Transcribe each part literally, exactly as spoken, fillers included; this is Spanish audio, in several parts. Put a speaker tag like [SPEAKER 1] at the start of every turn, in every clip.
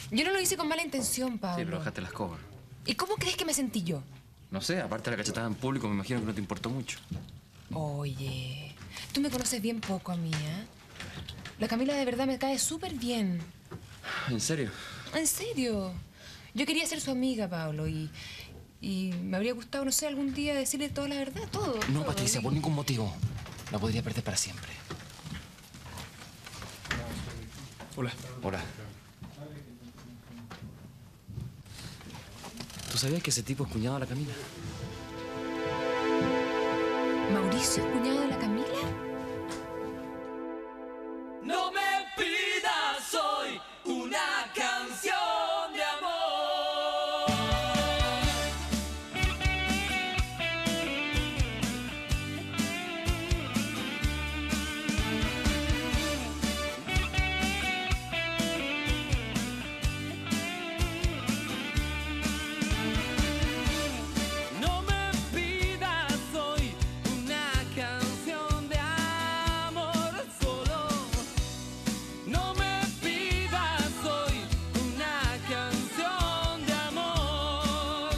[SPEAKER 1] Yo no lo hice con mala intención, Pablo.
[SPEAKER 2] Sí, pero bajaste la escoba.
[SPEAKER 1] ¿Y cómo crees que me sentí yo?
[SPEAKER 2] No sé, aparte de la cachetada en público, me imagino que no te importó mucho.
[SPEAKER 1] Oye, tú me conoces bien poco a mí, ¿eh? La Camila de verdad me cae súper bien.
[SPEAKER 2] ¿En serio?
[SPEAKER 1] ¿En serio? Yo quería ser su amiga, Pablo, y... Y me habría gustado, no sé, algún día decirle toda la verdad, todo.
[SPEAKER 3] No,
[SPEAKER 1] todo.
[SPEAKER 3] Patricia, por ningún motivo. La podría perder para siempre.
[SPEAKER 2] Hola. Hola. ¿Tú sabías que ese tipo es cuñado de la Camila?
[SPEAKER 1] ¿Mauricio es cuñado de la Camila?
[SPEAKER 4] No me pidas hoy una canción de amor. No me pidas hoy una canción de amor solo. No me pidas hoy una canción de amor.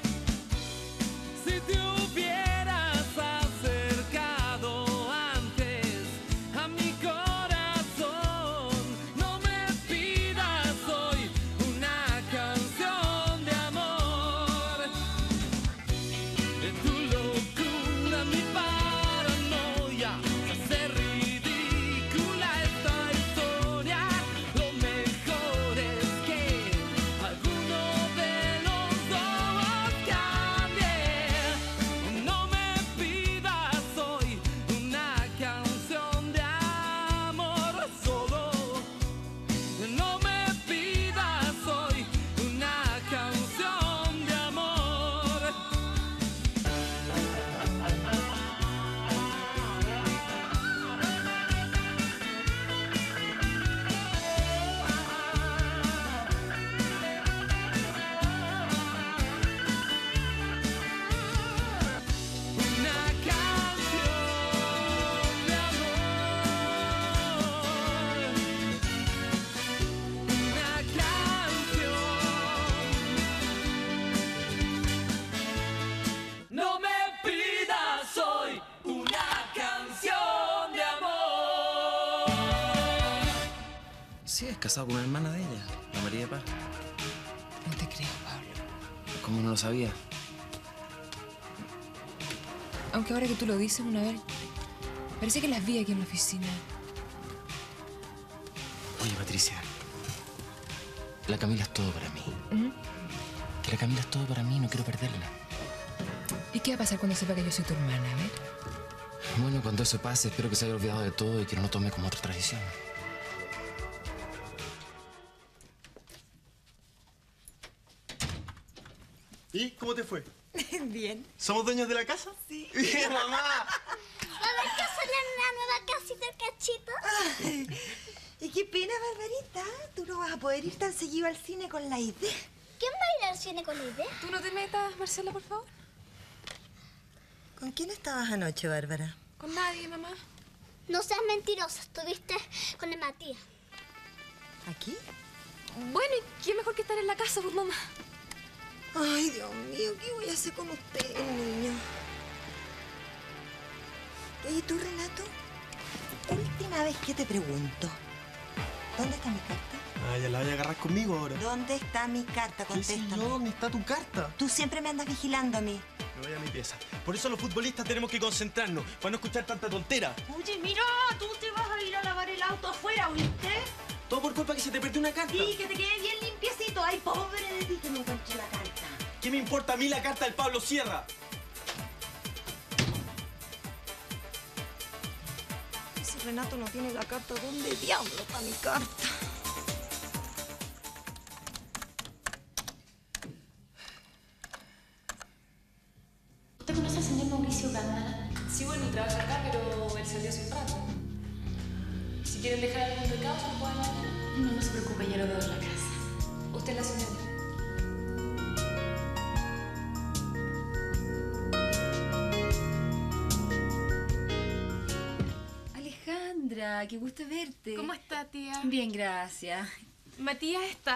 [SPEAKER 4] Si te hubieras acercado antes a mi corazón, no me pidas hoy una canción de amor. De tu locura, mi paranoia, se hace ridícula esta historia. Lo mejor es que alguno de los dos cambie. No me pidas hoy una canción de amor solo. No me pidas hoy una canción de amor. Una canción de amor. Una canción. No me pidas hoy una canción de amor.
[SPEAKER 2] Sí, es casado con una hermana de ella, la María de Paz.
[SPEAKER 1] No te creo, Pablo.
[SPEAKER 2] ¿Cómo no lo sabía?
[SPEAKER 1] Aunque ahora que tú lo dices una vez, parece que las vi aquí en la oficina.
[SPEAKER 3] Oye, Patricia. La Camila es todo para mí.
[SPEAKER 1] ¿Mm?
[SPEAKER 3] Que la Camila es todo para mí y no quiero perderla.
[SPEAKER 1] ¿Y qué va a pasar cuando sepa que yo soy tu hermana? A ver.
[SPEAKER 3] Bueno, cuando eso pase, espero que se haya olvidado de todo y que no lo tome como otra tradición.
[SPEAKER 5] ¿Y cómo te fue?
[SPEAKER 6] Bien.
[SPEAKER 5] ¿Somos dueños de la casa?
[SPEAKER 6] Sí.
[SPEAKER 5] ¡Bien, mamá!
[SPEAKER 7] ¿Sabes que soy la nueva casita del cachito?
[SPEAKER 6] Ay, y qué pena, Barbarita. Tú no vas a poder ir tan seguido al cine con la idea.
[SPEAKER 7] ¿Quién va a ir al cine con la idea?
[SPEAKER 1] Tú no te metas, Marcela, por favor.
[SPEAKER 6] ¿Con quién estabas anoche, Bárbara?
[SPEAKER 1] Con nadie, mamá.
[SPEAKER 7] No seas mentirosa, estuviste con el Matías.
[SPEAKER 6] ¿Aquí?
[SPEAKER 1] Bueno, ¿y qué mejor que estar en la casa, pues, mamá?
[SPEAKER 6] Ay, Dios mío, ¿qué voy a hacer con usted, niño? Oye, tú, Renato, última vez que te pregunto. ¿Dónde está mi carta?
[SPEAKER 5] Ah, ya la voy a agarrar conmigo ahora.
[SPEAKER 6] ¿Dónde está mi carta?
[SPEAKER 5] ¿Qué sé
[SPEAKER 6] Contéstame.
[SPEAKER 5] yo? ¿Dónde está tu carta?
[SPEAKER 6] Tú siempre me andas vigilando a mí.
[SPEAKER 5] Me voy a mi pieza. Por eso los futbolistas tenemos que concentrarnos, para no escuchar tanta tontera.
[SPEAKER 8] Oye, mira, tú te vas a ir a lavar el auto afuera, ¿oíste?
[SPEAKER 5] Todo por culpa que se te perdió una carta.
[SPEAKER 8] Sí, que te quede bien limpiecito. Ay, pobre de ti que no encontré la carta.
[SPEAKER 5] ¿Qué me importa a mí la carta del Pablo Sierra?
[SPEAKER 6] Y si Renato no tiene la carta, ¿dónde diablo está mi carta?
[SPEAKER 9] ¿Usted conoce al señor Mauricio Gándara?
[SPEAKER 10] Sí, bueno, trabaja acá, pero él salió hace un rato. Si quieren dejar algún recado, ¿me pueden mandar?
[SPEAKER 9] No, no se preocupe, ya lo veo en la casa.
[SPEAKER 10] Usted es la señora.
[SPEAKER 9] Alejandra, qué gusto verte.
[SPEAKER 1] ¿Cómo está, tía?
[SPEAKER 9] Bien, gracias.
[SPEAKER 1] ¿Matías está?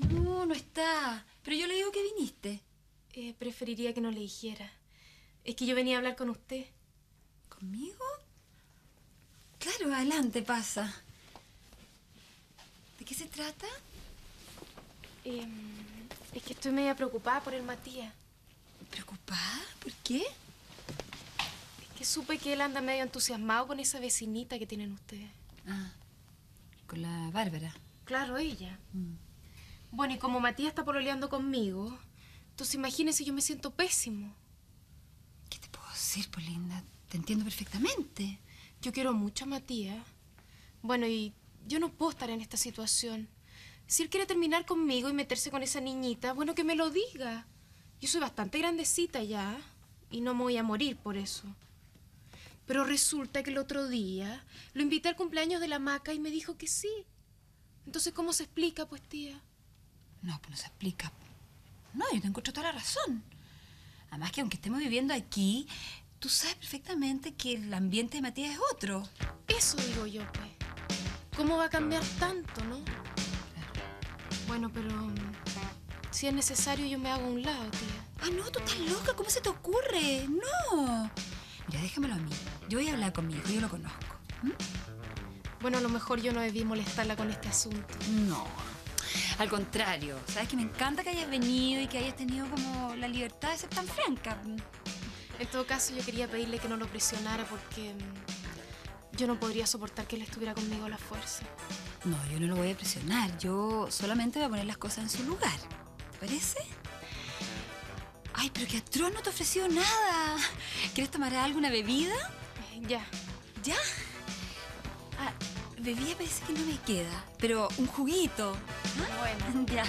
[SPEAKER 11] No, no está. Pero yo le digo que viniste.
[SPEAKER 10] Eh, preferiría que no le dijera. Es que yo venía a hablar con usted.
[SPEAKER 11] ¿Conmigo? Claro, adelante, pasa. ¿De qué se trata?
[SPEAKER 10] Eh, es que estoy media preocupada por el Matías.
[SPEAKER 11] ¿Preocupada? ¿Por qué?
[SPEAKER 10] Es que supe que él anda medio entusiasmado con esa vecinita que tienen ustedes.
[SPEAKER 11] Ah, con la Bárbara.
[SPEAKER 10] Claro, ella.
[SPEAKER 11] Mm.
[SPEAKER 10] Bueno, y como Matías está pololeando conmigo, entonces imagínese, yo me siento pésimo.
[SPEAKER 11] ¿Qué te puedo decir, pues, linda? Te entiendo perfectamente.
[SPEAKER 10] Yo quiero mucho a Matías. Bueno, y yo no puedo estar en esta situación. Si él quiere terminar conmigo y meterse con esa niñita, bueno, que me lo diga. Yo soy bastante grandecita ya y no me voy a morir por eso. Pero resulta que el otro día lo invité al cumpleaños de la Maca y me dijo que sí. Entonces, ¿cómo se explica, pues, tía?
[SPEAKER 11] No, pues no se explica. No, yo te encuentro toda la razón. Además que aunque estemos viviendo aquí, tú sabes perfectamente que el ambiente de Matías es otro.
[SPEAKER 10] Eso digo yo, pues. ¿Cómo va a cambiar tanto, no? Bueno, pero um, si es necesario, yo me hago a un lado, tía.
[SPEAKER 11] Ah, no, tú estás loca. ¿Cómo se te ocurre? No. Mira, déjamelo a mí. Yo voy a hablar con mi hijo, yo lo conozco. ¿Mm?
[SPEAKER 10] Bueno, a lo mejor yo no debí molestarla con este asunto.
[SPEAKER 11] No. Al contrario. Sabes que me encanta que hayas venido y que hayas tenido como la libertad de ser tan franca.
[SPEAKER 10] En todo caso, yo quería pedirle que no lo presionara porque um, yo no podría soportar que él estuviera conmigo a la fuerza.
[SPEAKER 11] No, yo no lo voy a presionar. Yo solamente voy a poner las cosas en su lugar. ¿Te parece? Ay, pero que atroz, no te he ofrecido nada. ¿Quieres tomar alguna bebida?
[SPEAKER 10] Eh, ya.
[SPEAKER 11] ¿Ya? Ah, bebida parece que no me queda, pero un juguito.
[SPEAKER 10] ¿Ah?
[SPEAKER 11] Bueno. Ya.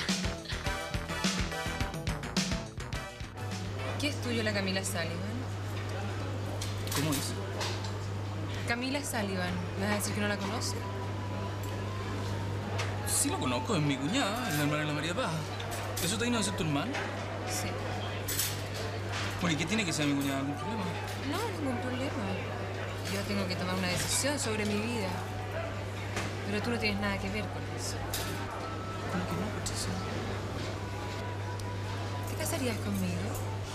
[SPEAKER 1] ¿Qué es tuyo la Camila Sullivan?
[SPEAKER 2] ¿Cómo es?
[SPEAKER 1] Camila Sullivan. ¿Me vas a decir que no la conoces?
[SPEAKER 2] Sí lo conozco, es mi cuñada, es la hermana de la María Paz. ¿Eso te vino a ser tu hermano?
[SPEAKER 1] Sí.
[SPEAKER 2] Bueno, ¿y qué tiene que ser mi cuñada? ¿Algún problema?
[SPEAKER 1] No, ningún problema. Yo tengo que tomar una decisión sobre mi vida. Pero tú no tienes nada que ver con eso.
[SPEAKER 2] ¿Cómo que no, Patricia?
[SPEAKER 1] ¿Te casarías conmigo?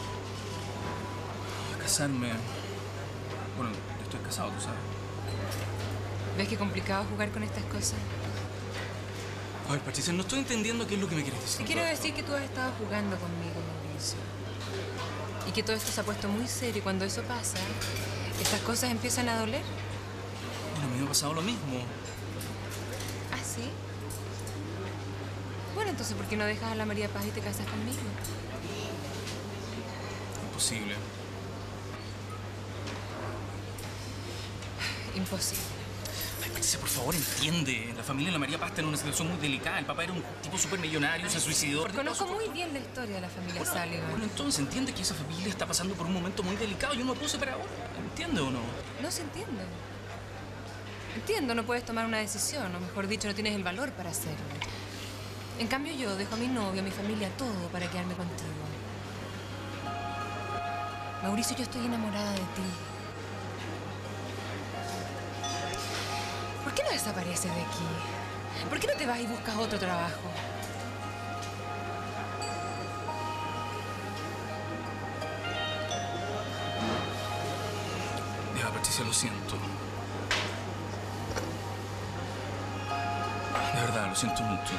[SPEAKER 2] Casarme... Bueno, estoy casado, tú sabes.
[SPEAKER 1] ¿Ves qué complicado jugar con estas cosas?
[SPEAKER 2] A ver, Patricia, no estoy entendiendo qué es lo que me quieres decir.
[SPEAKER 1] Te quiero decir que tú has estado jugando conmigo, Mauricio. Y que todo esto se ha puesto muy serio y cuando eso pasa, estas cosas empiezan a doler.
[SPEAKER 2] Bueno, a mí me ha pasado lo mismo.
[SPEAKER 1] ¿Ah, sí? Bueno, entonces, ¿por qué no dejas a la María Paz y te casas conmigo?
[SPEAKER 2] Imposible.
[SPEAKER 1] Imposible.
[SPEAKER 2] Ay, Patricia, por favor, entiende. La familia de la María Paz está en una situación muy delicada. El papá era un tipo súper millonario, se suicidó.
[SPEAKER 1] Conozco muy bien la historia de la familia
[SPEAKER 2] bueno,
[SPEAKER 1] Sullivan.
[SPEAKER 2] Bueno, entonces entiende que esa familia está pasando por un momento muy delicado. Yo no me puedo separar ahora. ¿Entiende o no?
[SPEAKER 1] No se entiende. Entiendo, no puedes tomar una decisión, o mejor dicho, no tienes el valor para hacerlo. En cambio, yo dejo a mi novio, a mi familia, todo para quedarme contigo. Mauricio, yo estoy enamorada de ti. ¿Por qué no desapareces de aquí? ¿Por qué no te vas y buscas otro trabajo?
[SPEAKER 2] Ya, Patricia, lo siento. De verdad, lo siento mucho.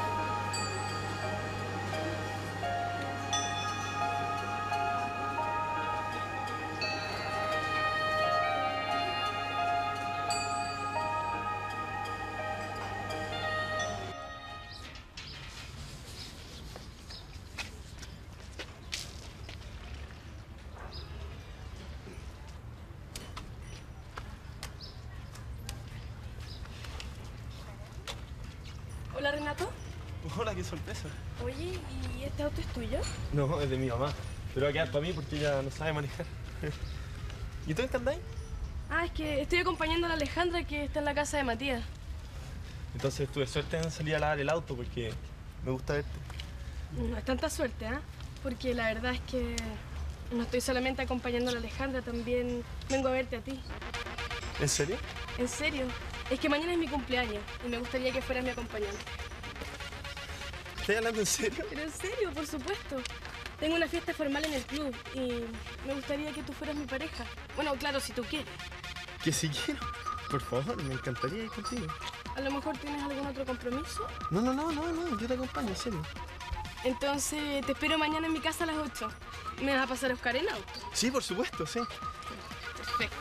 [SPEAKER 12] Hola, Renato.
[SPEAKER 5] Hola, qué sorpresa.
[SPEAKER 12] Oye, ¿y este auto es tuyo?
[SPEAKER 5] No, es de mi mamá. Pero va a quedar para mí porque ella no sabe manejar. ¿Y tú en qué andáis?
[SPEAKER 12] Ah, es que estoy acompañando a la Alejandra que está en la casa de Matías.
[SPEAKER 5] Entonces tuve suerte en salir a lavar el auto porque me gusta verte.
[SPEAKER 12] No es tanta suerte, ¿ah? ¿eh? Porque la verdad es que no estoy solamente acompañando a la Alejandra, también vengo a verte a ti.
[SPEAKER 5] ¿En serio?
[SPEAKER 12] En serio. Es que mañana es mi cumpleaños y me gustaría que fueras mi acompañante.
[SPEAKER 5] ¿Estás hablando en serio?
[SPEAKER 12] Pero en serio, por supuesto. Tengo una fiesta formal en el club y me gustaría que tú fueras mi pareja. Bueno, claro, si tú quieres.
[SPEAKER 5] Que si quiero. Por favor, me encantaría ir contigo.
[SPEAKER 12] A lo mejor tienes algún otro compromiso.
[SPEAKER 5] No, no, no, no, no, yo te acompaño, en serio.
[SPEAKER 12] Entonces, te espero mañana en mi casa a las ocho. ¿Me vas a pasar a buscar en auto?
[SPEAKER 5] Sí, por supuesto, sí.
[SPEAKER 12] Perfecto.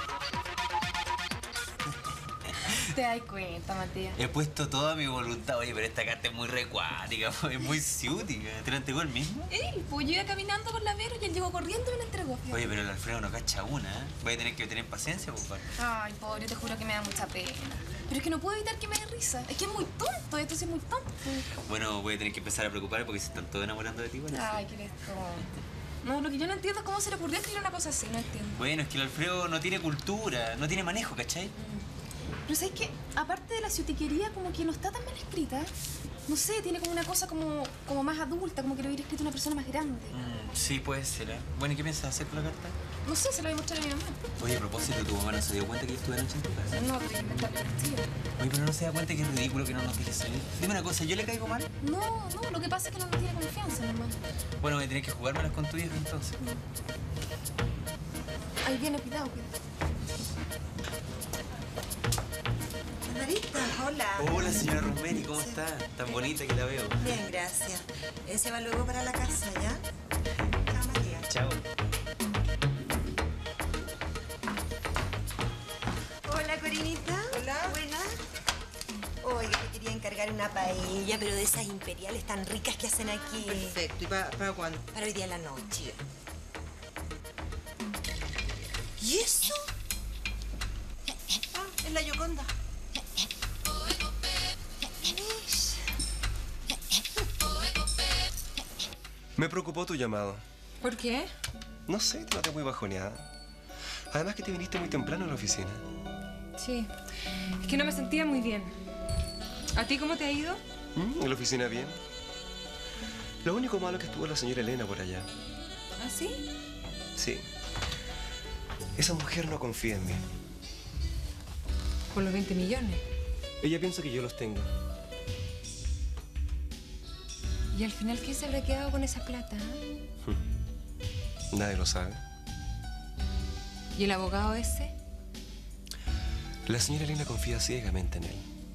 [SPEAKER 10] ¿Te das cuenta, Matías?
[SPEAKER 13] He puesto toda mi voluntad. Oye, pero esta carta es muy recuática, es muy ciútica. ¿Te la entregó él mismo?
[SPEAKER 10] Él, pues yo iba caminando con la Vero y él llegó corriendo y me la entregó. Fíjate.
[SPEAKER 13] Oye, pero el Alfredo no cacha una, ¿eh? Voy a tener que tener paciencia, pues, padre.
[SPEAKER 10] Ay, pobre, te juro que me da mucha pena. Pero es que no puedo evitar que me dé risa. Es que es muy tonto, esto sí es muy tonto.
[SPEAKER 13] Bueno, voy a tener que empezar a preocuparme porque se están todos enamorando de ti, ¿vale?
[SPEAKER 10] Ay, que eres tonto. No, lo que yo no entiendo es cómo se le ocurrió escribir una cosa así, no entiendo.
[SPEAKER 13] Bueno, es que el Alfredo no tiene cultura, no tiene manejo, ¿cachai?
[SPEAKER 10] Mm. Pero ¿sabes qué? Aparte de la ciutiquería, como que no está tan bien escrita. No sé, tiene como una cosa como, como más adulta, como que lo hubiera escrito una persona más grande.
[SPEAKER 13] Mm, sí, puede ser, ¿eh? Bueno, ¿y qué piensas hacer con la carta?
[SPEAKER 10] No sé, se lo voy a mostrar a mi mamá.
[SPEAKER 13] Oye, a propósito, ¿tu mamá no se dio cuenta que yo estuve anoche en tu casa?
[SPEAKER 10] No, pero inventarle mentira.
[SPEAKER 13] Oye, pero no se da cuenta que es ridículo que no nos dejes salir. Dime una cosa, ¿yo le caigo mal?
[SPEAKER 10] No, no, lo que pasa es que no nos tiene confianza, hermano.
[SPEAKER 13] Bueno, voy a tener que jugármelas con tu vieja entonces.
[SPEAKER 10] Ahí viene, cuidado, cuidado.
[SPEAKER 6] Margarita, hola.
[SPEAKER 13] Hola, señora Rosemary, ¿cómo está? Tan bonita que la veo.
[SPEAKER 6] Bien, gracias. Él se va luego para la casa, ¿ya? Chao, María.
[SPEAKER 13] Chao.
[SPEAKER 6] Hola, Corinita. Hola. Buenas. Oiga, me quería encargar una paella, pero de esas imperiales tan ricas que hacen aquí.
[SPEAKER 14] Perfecto. ¿Y para, para cuándo?
[SPEAKER 6] Para hoy día en la noche. ¿Y eso?
[SPEAKER 14] Ah, es la Yoconda.
[SPEAKER 15] Me preocupó tu llamado.
[SPEAKER 1] ¿Por qué?
[SPEAKER 15] No sé, te noté muy bajoneada. Además que te viniste muy temprano a la oficina.
[SPEAKER 1] Sí. Es que no me sentía muy bien. ¿A ti cómo te ha ido?
[SPEAKER 15] ¿Mm? En la oficina bien. Lo único malo es que estuvo la señora Elena por allá.
[SPEAKER 1] ¿Ah, sí?
[SPEAKER 15] Sí. Esa mujer no confía en mí.
[SPEAKER 1] Por los veinte millones.
[SPEAKER 15] Ella piensa que yo los tengo.
[SPEAKER 1] ¿Y al final quién se habrá quedado con esa plata? ¿Eh?
[SPEAKER 15] Nadie lo sabe.
[SPEAKER 1] ¿Y el abogado ese?
[SPEAKER 15] La señora Elena confía ciegamente en él.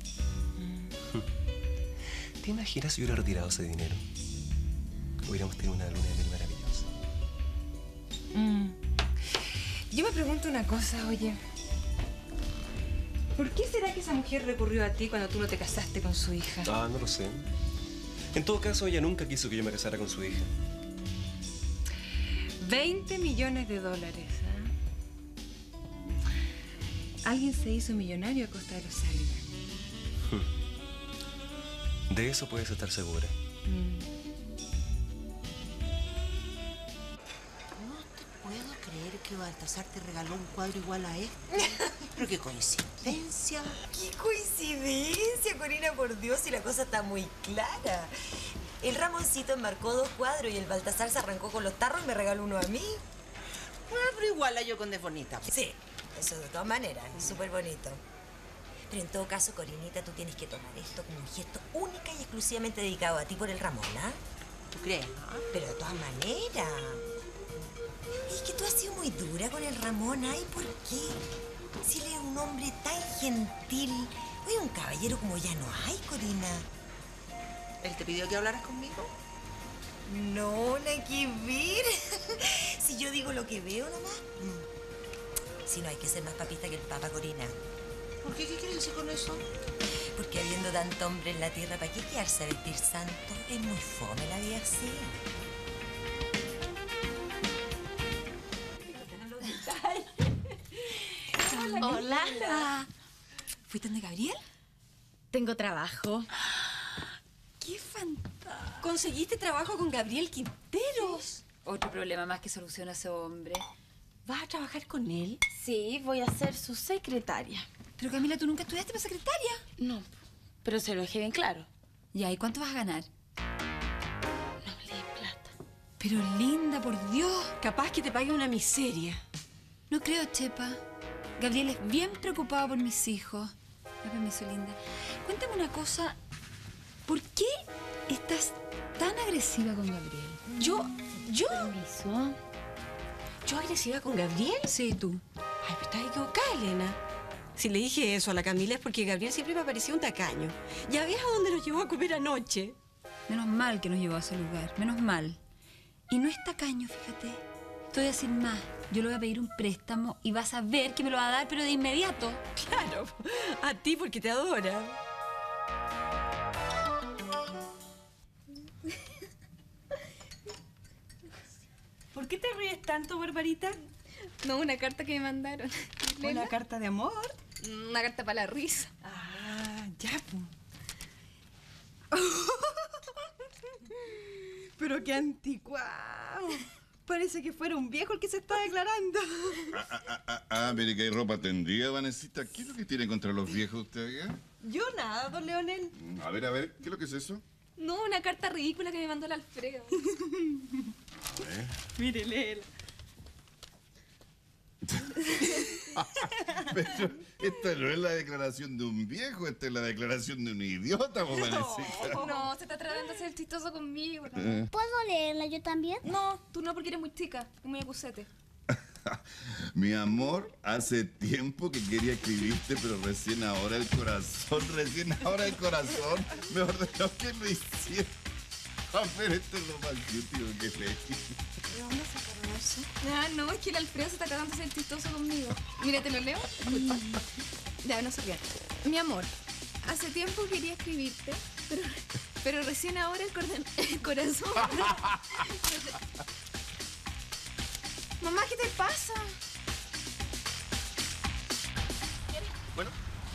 [SPEAKER 15] Mm. ¿Te imaginas si hubiera retirado ese dinero? Hubiéramos tenido una luna de miel maravillosa.
[SPEAKER 1] Mm. Yo me pregunto una cosa, oye. ¿Por qué será que esa mujer recurrió a ti cuando tú no te casaste con su hija?
[SPEAKER 15] Ah, no lo sé. En todo caso, ella nunca quiso que yo me casara con su hija.
[SPEAKER 1] veinte millones de dólares, ¿eh? Alguien se hizo millonario a costa de los Sullivan.
[SPEAKER 15] De eso puedes estar segura.
[SPEAKER 1] Mm.
[SPEAKER 14] No te puedo creer que Baltasar te regaló un cuadro igual a este. Pero qué coincidencia.
[SPEAKER 6] ¡Qué coincidencia, Corina, por Dios! Y la cosa está muy clara. El Ramoncito enmarcó dos cuadros y el Baltasar se arrancó con los tarros y me regaló uno a mí.
[SPEAKER 14] Bueno, pero igual la Yoconda es bonita.
[SPEAKER 6] Sí, eso de todas maneras, es súper bonito. Pero en todo caso, Corinita, tú tienes que tomar esto como un gesto única y exclusivamente dedicado a ti por el Ramón, ¿ah?
[SPEAKER 14] ¿Tú crees, no?
[SPEAKER 6] Pero de todas maneras. Es que tú has sido muy dura con el Ramón, ¿ay? ¿Por qué? Si él es un hombre tan gentil. Oye, un caballero como ya no hay, Corina.
[SPEAKER 14] ¿Él te pidió que hablaras conmigo?
[SPEAKER 6] No, nada que ver. Si yo digo lo que veo nomás. Si no hay que ser más papista que el Papa, Corina.
[SPEAKER 14] ¿Por qué? ¿Qué quieres decir con eso?
[SPEAKER 6] Porque habiendo tanto hombre en la tierra, ¿para qué quedarse a vestir santo? Es muy fome la vida así.
[SPEAKER 11] Hola. Hola. ¿Fuiste donde Gabriel?
[SPEAKER 16] Tengo trabajo.
[SPEAKER 11] ¡Qué fantástico!
[SPEAKER 16] ¿Conseguiste trabajo con Gabriel Quinteros?
[SPEAKER 11] Otro problema más que soluciona ese hombre.
[SPEAKER 16] ¿Vas a trabajar con él? Sí, voy a ser su secretaria.
[SPEAKER 11] Pero Camila, ¿tú nunca estudiaste para secretaria?
[SPEAKER 16] No, pero se lo dejé bien claro.
[SPEAKER 11] Ya, ¿y cuánto vas a ganar?
[SPEAKER 16] No me leí plata.
[SPEAKER 11] Pero linda, por Dios.
[SPEAKER 16] Capaz que te pague una miseria.
[SPEAKER 11] No creo, Chepa. Gabriel es bien preocupado por mis hijos. Me permiso, linda. Cuéntame una cosa. ¿Por qué estás tan agresiva con Gabriel.
[SPEAKER 6] ¿Yo? ¿Yo?
[SPEAKER 11] Permiso.
[SPEAKER 6] ¿Yo agresiva con Gabriel?
[SPEAKER 11] Sí, tú.
[SPEAKER 6] Ay, pero estás equivocada, Elena. Si le dije eso a la Camila es porque Gabriel siempre me parecía un tacaño. Ya ves a dónde nos llevó a comer anoche.
[SPEAKER 11] Menos mal que nos llevó a ese lugar, menos mal. Y no es tacaño, fíjate. Te voy a decir más. Yo le voy a pedir un préstamo y vas a ver que me lo va a dar, pero de inmediato.
[SPEAKER 6] Claro, a ti porque te adora.
[SPEAKER 16] ¿Por qué te ríes tanto, Barbarita?
[SPEAKER 10] No, una carta que me mandaron.
[SPEAKER 16] ¿Una carta de amor?
[SPEAKER 10] Una carta para la risa.
[SPEAKER 16] Ah, ya, pues. Pero qué anticuado. Parece que fuera un viejo el que se está declarando.
[SPEAKER 17] Ah, ah, ah, ah, mire que hay ropa tendida, Vanesita. ¿Qué es lo que tiene contra los viejos usted acá?
[SPEAKER 16] Yo nada, don Leonel.
[SPEAKER 17] A ver, a ver, ¿qué es lo que es eso?
[SPEAKER 10] No, una carta ridícula que me mandó el Alfredo.
[SPEAKER 17] ¿Eh?
[SPEAKER 16] Mire, léela.
[SPEAKER 17] Pero esta no es la declaración de un viejo, esta es la declaración de un idiota, pues, Vanesita.
[SPEAKER 10] No, se está tratando de ser chistoso conmigo. ¿No?
[SPEAKER 17] Eh.
[SPEAKER 7] ¿Puedo leerla yo también?
[SPEAKER 10] No, tú no porque eres muy chica, es muy acusete.
[SPEAKER 17] Mi amor, hace tiempo que quería escribirte, pero recién ahora el corazón, recién ahora el corazón me ordenó que lo hiciera. A ver, esto es lo más útil que leí.
[SPEAKER 10] ¿De dónde sacaron eso? Ah, no, es que el Alfredo se está tratando de ser chistoso conmigo. Mira, te lo leo. Disculpa. Ya, no se rían. Mi amor, hace tiempo quería escribirte, pero, pero recién ahora el, corden- el corazón... Mamá, ¿qué te pasa?
[SPEAKER 5] Bueno.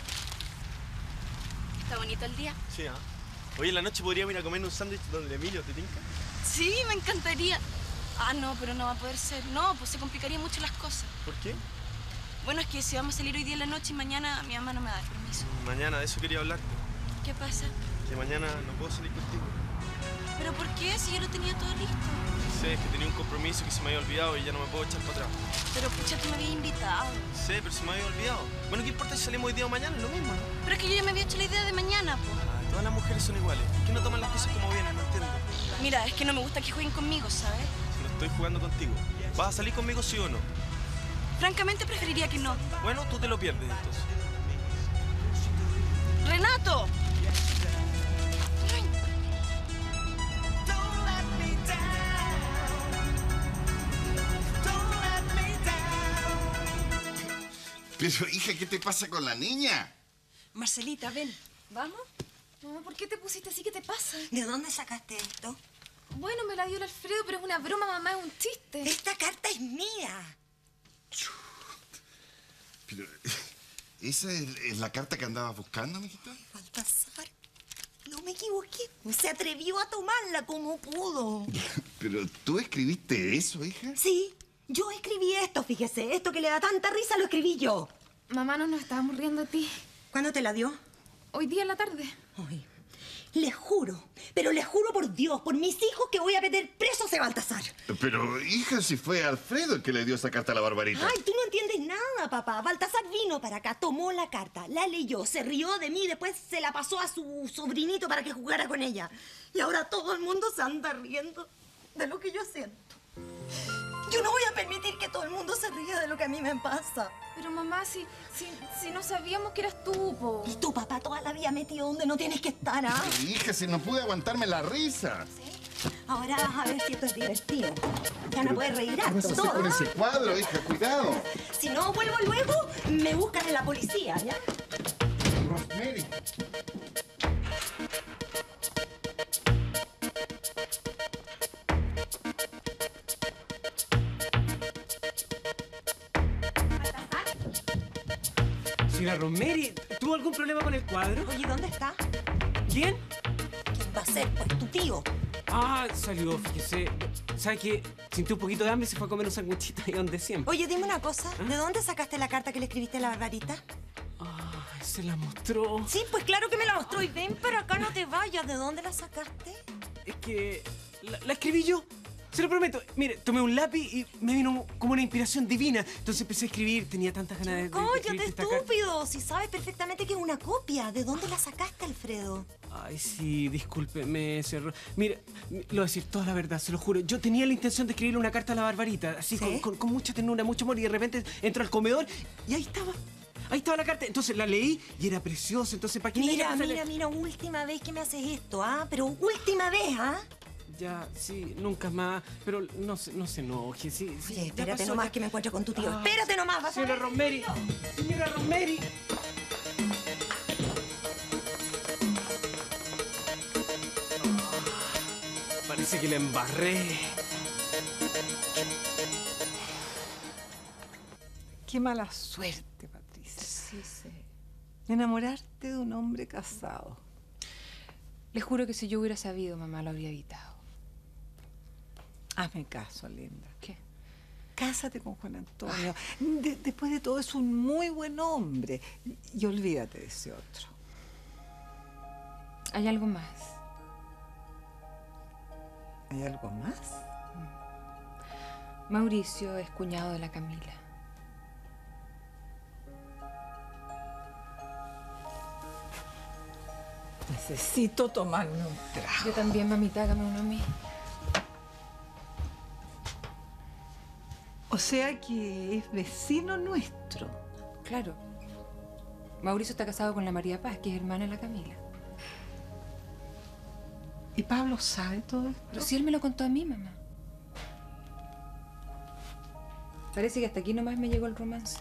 [SPEAKER 16] Está bonito el día.
[SPEAKER 5] Sí, ¿ah? Hoy en la noche podríamos ir a comer un sándwich donde Emilio, ¿te tinca?
[SPEAKER 16] Sí, me encantaría. Ah, no, pero no va a poder ser. No, pues se complicarían mucho las cosas.
[SPEAKER 5] ¿Por qué?
[SPEAKER 16] Bueno, es que si vamos a salir hoy día en la noche y mañana mi mamá no me da el permiso.
[SPEAKER 5] Mañana, de eso quería hablarte.
[SPEAKER 16] ¿Qué pasa?
[SPEAKER 5] Que mañana no puedo salir contigo.
[SPEAKER 16] ¿Pero por qué? Si yo lo tenía todo listo.
[SPEAKER 5] Sé, es que tenía un compromiso que se me había olvidado y ya no me puedo echar para atrás.
[SPEAKER 16] Pero pucha, tú me habías invitado.
[SPEAKER 5] Sé, pero se me había olvidado. Bueno, ¿qué importa si salimos hoy día o mañana? Es lo mismo, ¿no?
[SPEAKER 16] Pero es que yo ya me había hecho la idea de mañana, po.
[SPEAKER 5] Ah, todas las mujeres son iguales. ¿Por qué no toman las cosas como vienen? No entiendo.
[SPEAKER 16] Mira, es que no me gusta que jueguen conmigo, ¿sabes?
[SPEAKER 5] Si no estoy jugando contigo. ¿Vas a salir conmigo sí o no?
[SPEAKER 16] Francamente preferiría que no.
[SPEAKER 5] Bueno, tú te lo pierdes entonces.
[SPEAKER 16] ¡Renato!
[SPEAKER 17] Pero, hija, ¿qué te pasa con la niña?
[SPEAKER 6] Marcelita, ven.
[SPEAKER 10] ¿Vamos? Mamá, ¿por qué te pusiste así? ¿Qué te pasa?
[SPEAKER 6] ¿De dónde sacaste esto?
[SPEAKER 10] Bueno, me la dio el Alfredo, pero es una broma, mamá, es un chiste.
[SPEAKER 6] Esta carta es mía.
[SPEAKER 17] Pero, ¿esa es, es la carta que andabas buscando, mijita?
[SPEAKER 6] Baltasar, no me equivoqué. Se atrevió a tomarla como pudo.
[SPEAKER 17] Pero, ¿tú escribiste eso, hija?
[SPEAKER 6] Sí, yo escribí esto, fíjese. Esto que le da tanta risa lo escribí yo.
[SPEAKER 10] Mamá, no nos estábamos riendo de ti.
[SPEAKER 6] ¿Cuándo te la dio?
[SPEAKER 10] Hoy día en la tarde.
[SPEAKER 6] Hoy. Les juro, pero les juro por Dios, por mis hijos, que voy a meter preso a ese Baltasar.
[SPEAKER 17] Pero, hija, si fue Alfredo el que le dio esa carta a la Barbarita.
[SPEAKER 6] Ay, tú no entiendes nada, papá. Baltasar vino para acá, tomó la carta, la leyó, se rió de mí, después se la pasó a su sobrinito para que jugara con ella. Y ahora todo el mundo se anda riendo de lo que yo siento. Yo no voy a permitir que todo el mundo se ría de lo que a mí me pasa.
[SPEAKER 10] Pero mamá, si, si, si no sabíamos que eras tú, po.
[SPEAKER 6] Y tu papá toda la vida metido donde no tienes que estar, ¿ah?
[SPEAKER 17] Pero, hija, si no pude aguantarme la risa.
[SPEAKER 6] ¿Sí? Ahora a ver si esto es divertido. Ya no puedes reír harto.
[SPEAKER 17] ¿Qué vas a hacer con ese cuadro, hija? Cuidado.
[SPEAKER 6] Si no vuelvo luego, me buscan en la policía, ¿ya?
[SPEAKER 17] Rosemary.
[SPEAKER 18] Señora Rosemary, ¿tuvo algún problema con el cuadro?
[SPEAKER 6] Oye, ¿dónde está?
[SPEAKER 18] ¿Quién?
[SPEAKER 6] ¿Quién va a ser? Pues tu tío.
[SPEAKER 18] Ah, salió, fíjese. ¿Sabe qué? Sintió un poquito de hambre y se fue a comer un sanguchito ahí donde siempre.
[SPEAKER 6] Oye, dime una cosa. ¿De dónde sacaste la carta que le escribiste a la Barbarita?
[SPEAKER 18] Ah, se la mostró.
[SPEAKER 6] Sí, pues claro que me la mostró. Y ven para acá, no te vayas. ¿De dónde la sacaste?
[SPEAKER 18] Es que la, la escribí yo. Se lo prometo. Mire, tomé un lápiz y me vino como una inspiración divina. Entonces empecé a escribir. Tenía tantas ganas de, de, de
[SPEAKER 6] ¡Cállate,
[SPEAKER 18] escribirte esta carta.
[SPEAKER 6] estúpido! Si sabes perfectamente que es una copia. ¿De dónde la sacaste, Alfredo?
[SPEAKER 18] Ay, sí, discúlpeme ese error. Mire, le voy a decir toda la verdad, se lo juro. Yo tenía la intención de escribirle una carta a la Barbarita, así
[SPEAKER 6] ¿Sí?
[SPEAKER 18] con, con, con mucha ternura, mucho amor, y de repente entró al comedor y ahí estaba. Ahí estaba la carta. Entonces la leí y era preciosa. Entonces, ¿para qué le
[SPEAKER 6] Mira,
[SPEAKER 18] iba a
[SPEAKER 6] mira, mira, última vez que me haces esto, ¿ah? Pero última vez, ¿ah?
[SPEAKER 18] Ya, sí, nunca más. Pero no se, no se enoje, sí. sí
[SPEAKER 6] Oye,
[SPEAKER 18] ya
[SPEAKER 6] espérate
[SPEAKER 18] pasó,
[SPEAKER 6] nomás
[SPEAKER 18] ya.
[SPEAKER 6] que me encuentro con tu tío.
[SPEAKER 18] Ah,
[SPEAKER 6] Espérate nomás, vas a
[SPEAKER 18] Señora
[SPEAKER 6] ver.
[SPEAKER 18] Rosemary, señora Rosemary. Parece que la embarré.
[SPEAKER 19] Qué mala suerte, Patricia.
[SPEAKER 1] Sí, sí.
[SPEAKER 19] Enamorarte de un hombre casado.
[SPEAKER 1] Les juro que si yo hubiera sabido, mamá, lo habría evitado.
[SPEAKER 19] Hazme caso, linda.
[SPEAKER 1] ¿Qué?
[SPEAKER 19] Cásate con Juan Antonio. De- después de todo, es un muy buen hombre. Y olvídate de ese otro.
[SPEAKER 1] Hay algo más.
[SPEAKER 19] ¿Hay algo más?
[SPEAKER 1] Mauricio es cuñado de la Camila.
[SPEAKER 19] Necesito tomarme un trago.
[SPEAKER 1] Yo también, mamita, hágame uno a mí.
[SPEAKER 19] O sea que es vecino nuestro.
[SPEAKER 1] Claro. Mauricio está casado con la María Paz, que es hermana de la Camila.
[SPEAKER 19] ¿Y Pablo sabe todo esto?
[SPEAKER 1] Pero si él me lo contó a mí, mamá. Parece que hasta aquí nomás me llegó el romance.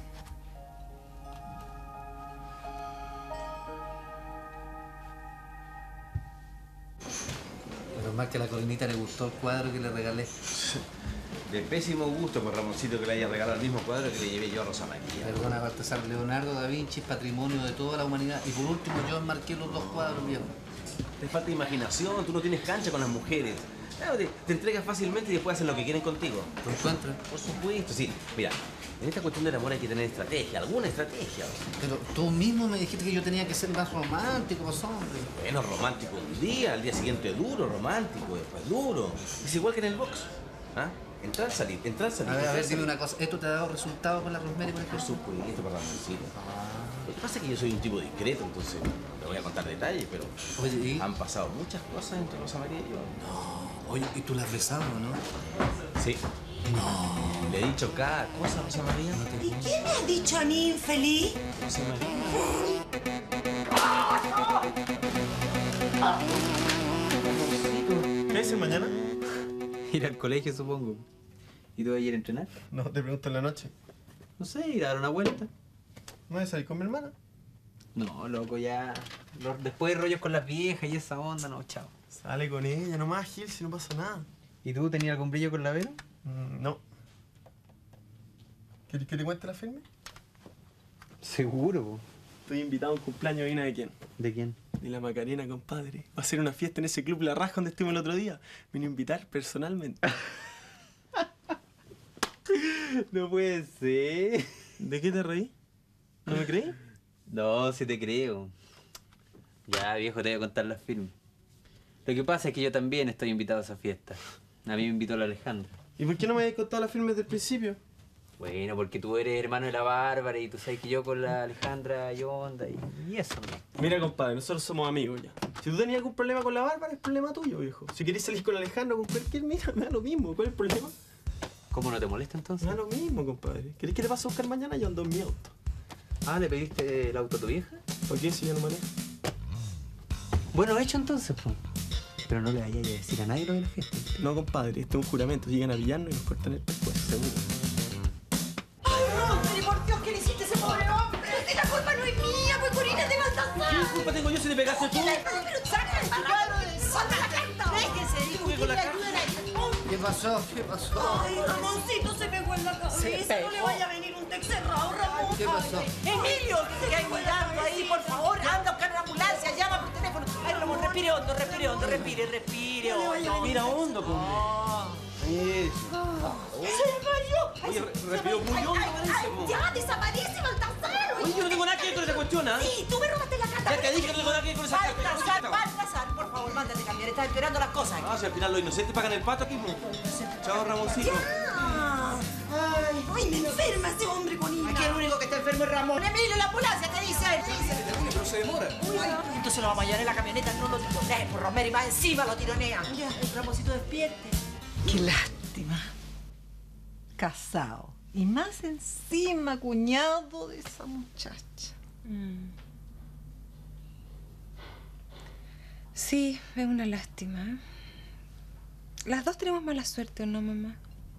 [SPEAKER 13] Pero más que a la Colinita le gustó el cuadro que le regalé.
[SPEAKER 5] De pésimo gusto por Ramoncito que le haya regalado el mismo cuadro que le llevé yo a Rosa María.
[SPEAKER 13] Perdona, Baltasar, Leonardo da Vinci es patrimonio de toda la humanidad. Y por último, yo enmarqué los dos cuadros, viejo.
[SPEAKER 5] Te falta imaginación, tú no tienes cancha con las mujeres. Claro, te, te entregas fácilmente y después hacen lo que quieren contigo.
[SPEAKER 13] ¿Te encuentras?
[SPEAKER 5] Por supuesto, sí. Mira, en esta cuestión del amor hay que tener estrategia, alguna estrategia.
[SPEAKER 13] Pero tú mismo me dijiste que yo tenía que ser más romántico, pues, hombre.
[SPEAKER 5] Bueno, romántico un día, al día siguiente duro, romántico, después duro. Es igual que en el box. ¿Ah? Entrar, salir, entrar, salir.
[SPEAKER 13] A ver, a ver,
[SPEAKER 5] entrar,
[SPEAKER 13] dime
[SPEAKER 5] salir.
[SPEAKER 13] una cosa. ¿Esto te ha dado resultado con la Rosemary, por ejemplo?
[SPEAKER 5] Por supuesto, para Ramoncito. Lo que pasa es que yo soy un tipo discreto, entonces no voy a contar detalles, pero
[SPEAKER 13] Oye, ¿y?
[SPEAKER 5] han pasado muchas cosas entre Rosa María y yo.
[SPEAKER 13] No. Oye, ¿y tú la has besado, no?
[SPEAKER 5] Sí. No. Le he dicho cada cosa a Rosa María.
[SPEAKER 6] ¿Y qué me has dicho a mí, infeliz?
[SPEAKER 5] Rosa María. ¿Qué haces mañana?
[SPEAKER 13] Ir al colegio, supongo. ¿Y tú vas a ir a entrenar?
[SPEAKER 5] No, te pregunto en la noche.
[SPEAKER 13] No sé, ir a dar una vuelta.
[SPEAKER 5] ¿No vas a salir con mi hermana?
[SPEAKER 13] No, loco, ya. Los- Después de rollos con las viejas y esa onda, no, chao.
[SPEAKER 5] Sale con ella nomás, Gil, si no pasa nada.
[SPEAKER 13] ¿Y tú tenías algún brillo con la Vero?
[SPEAKER 5] Mm, no. ¿Quieres que te cuente la firme?
[SPEAKER 13] Seguro, po.
[SPEAKER 5] Estoy invitado a un cumpleaños, ¿y de quién?
[SPEAKER 13] ¿De quién?
[SPEAKER 5] De la Macarena, compadre. Va a ser una fiesta en ese club La Raja donde estuvimos el otro día. Me vino a invitar personalmente.
[SPEAKER 13] No puede ser.
[SPEAKER 5] ¿De qué te reí? ¿No me creí?
[SPEAKER 13] No, sí te creo. Ya, viejo, te voy a contar la firme. Lo que pasa es que yo también estoy invitado a esa fiesta. A mí me invitó la Alejandra.
[SPEAKER 5] ¿Y por qué no me habías contado la firme desde el principio?
[SPEAKER 13] Bueno, porque tú eres hermano de la Bárbara y tú sabes que yo con la Alejandra hay onda y, y eso, ¿no?
[SPEAKER 5] Mira, compadre, nosotros somos amigos ya. Si tú tenías algún problema con la Bárbara, es problema tuyo, viejo. Si querés salir con Alejandro o con cualquier, mira, me da lo mismo. ¿Cuál es el problema?
[SPEAKER 13] ¿Cómo no te molesta entonces?
[SPEAKER 5] Me da lo mismo, compadre. ¿Querés que te pase a buscar mañana? Yo ando en mi auto.
[SPEAKER 13] Ah, ¿le pediste el auto a tu vieja?
[SPEAKER 5] ¿Por qué si yo no manejo?
[SPEAKER 13] Bueno, hecho entonces, pues. Pero no le vayas a decir a nadie lo de la fiesta.
[SPEAKER 5] No, compadre, esto es un juramento. Llegan a pillarnos y nos cortan el pescuezo, seguro.
[SPEAKER 6] ¡Ay, Rosemary, por Dios, qué le hiciste a ese pobre hombre! Si la culpa no es mía, pues Corina es de Baltasar.
[SPEAKER 5] ¿Qué culpa tengo yo si le pegaste tú?
[SPEAKER 6] Pero saca el cuadro de ¡Salta la carta! Déjese discutir, ayuden a este hombre.
[SPEAKER 13] ¿Qué pasó? ¿Qué pasó?
[SPEAKER 6] Ay, Ramoncito se pegó en la cabeza. No le vaya a venir un tex cerrado, Ramón.
[SPEAKER 13] ¿Qué pasó?
[SPEAKER 14] Emilio, que hay cuidando ahí, por favor, anda a buscar una ambulancia, llama por teléfono. Ay, Ramón, respire hondo, respire hondo, respire, respire hondo.
[SPEAKER 5] Mira hondo, compadre. Eso.
[SPEAKER 14] ¡Se desmayó!
[SPEAKER 5] Oye, respiró muy hondo, parece, po.
[SPEAKER 6] ¡Ya desaparece, Baltasar!
[SPEAKER 5] Oye, yo no tengo nada que ver con esa cuestión, ¿ah?
[SPEAKER 6] Sí, tú me robaste la carta.
[SPEAKER 5] Ya te dije que no tengo nada que ver con esa carta.
[SPEAKER 14] Baltasar, Baltasar, por favor, mándate a cambiar, estás esperando las cosas.
[SPEAKER 5] Ah, si al final los inocentes pagan el pato aquí, po. Chao, Ramoncito.
[SPEAKER 6] ¡Ya! Ay, ay, me enferma ese hombre, Corina.
[SPEAKER 14] Aquí el único que está enfermo es Ramón. Emilio, la ambulancia, ¿qué dice él?
[SPEAKER 15] Pero se demora.
[SPEAKER 6] Ay,
[SPEAKER 14] Entonces lo vamos a llevar en la camioneta, no lo tironee, por Romero, y más encima lo tironea. Ya, el Ramoncito despierte.
[SPEAKER 19] Qué lástima. Casado. Y más encima, cuñado de esa muchacha.
[SPEAKER 1] Mm. Sí, es una lástima. ¿eh? Las dos tenemos mala suerte, ¿o no, mamá?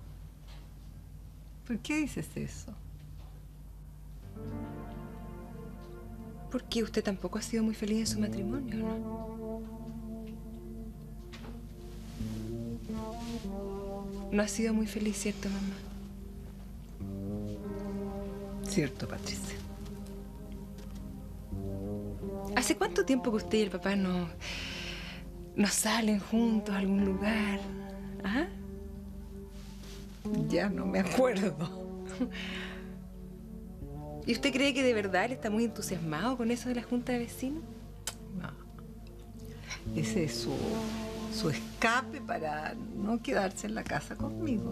[SPEAKER 19] ¿Por qué dices eso?
[SPEAKER 1] Porque usted tampoco ha sido muy feliz en su matrimonio, ¿no? No ha sido muy feliz, ¿cierto, mamá?
[SPEAKER 19] Cierto, Patricia.
[SPEAKER 1] ¿Hace cuánto tiempo que usted y el papá no, no salen juntos a algún lugar? ¿Ah?
[SPEAKER 19] Ya no me acuerdo.
[SPEAKER 1] ¿Y usted cree que de verdad él está muy entusiasmado con eso de la junta de vecinos?
[SPEAKER 19] No. Ese es su, su escape para no quedarse en la casa conmigo.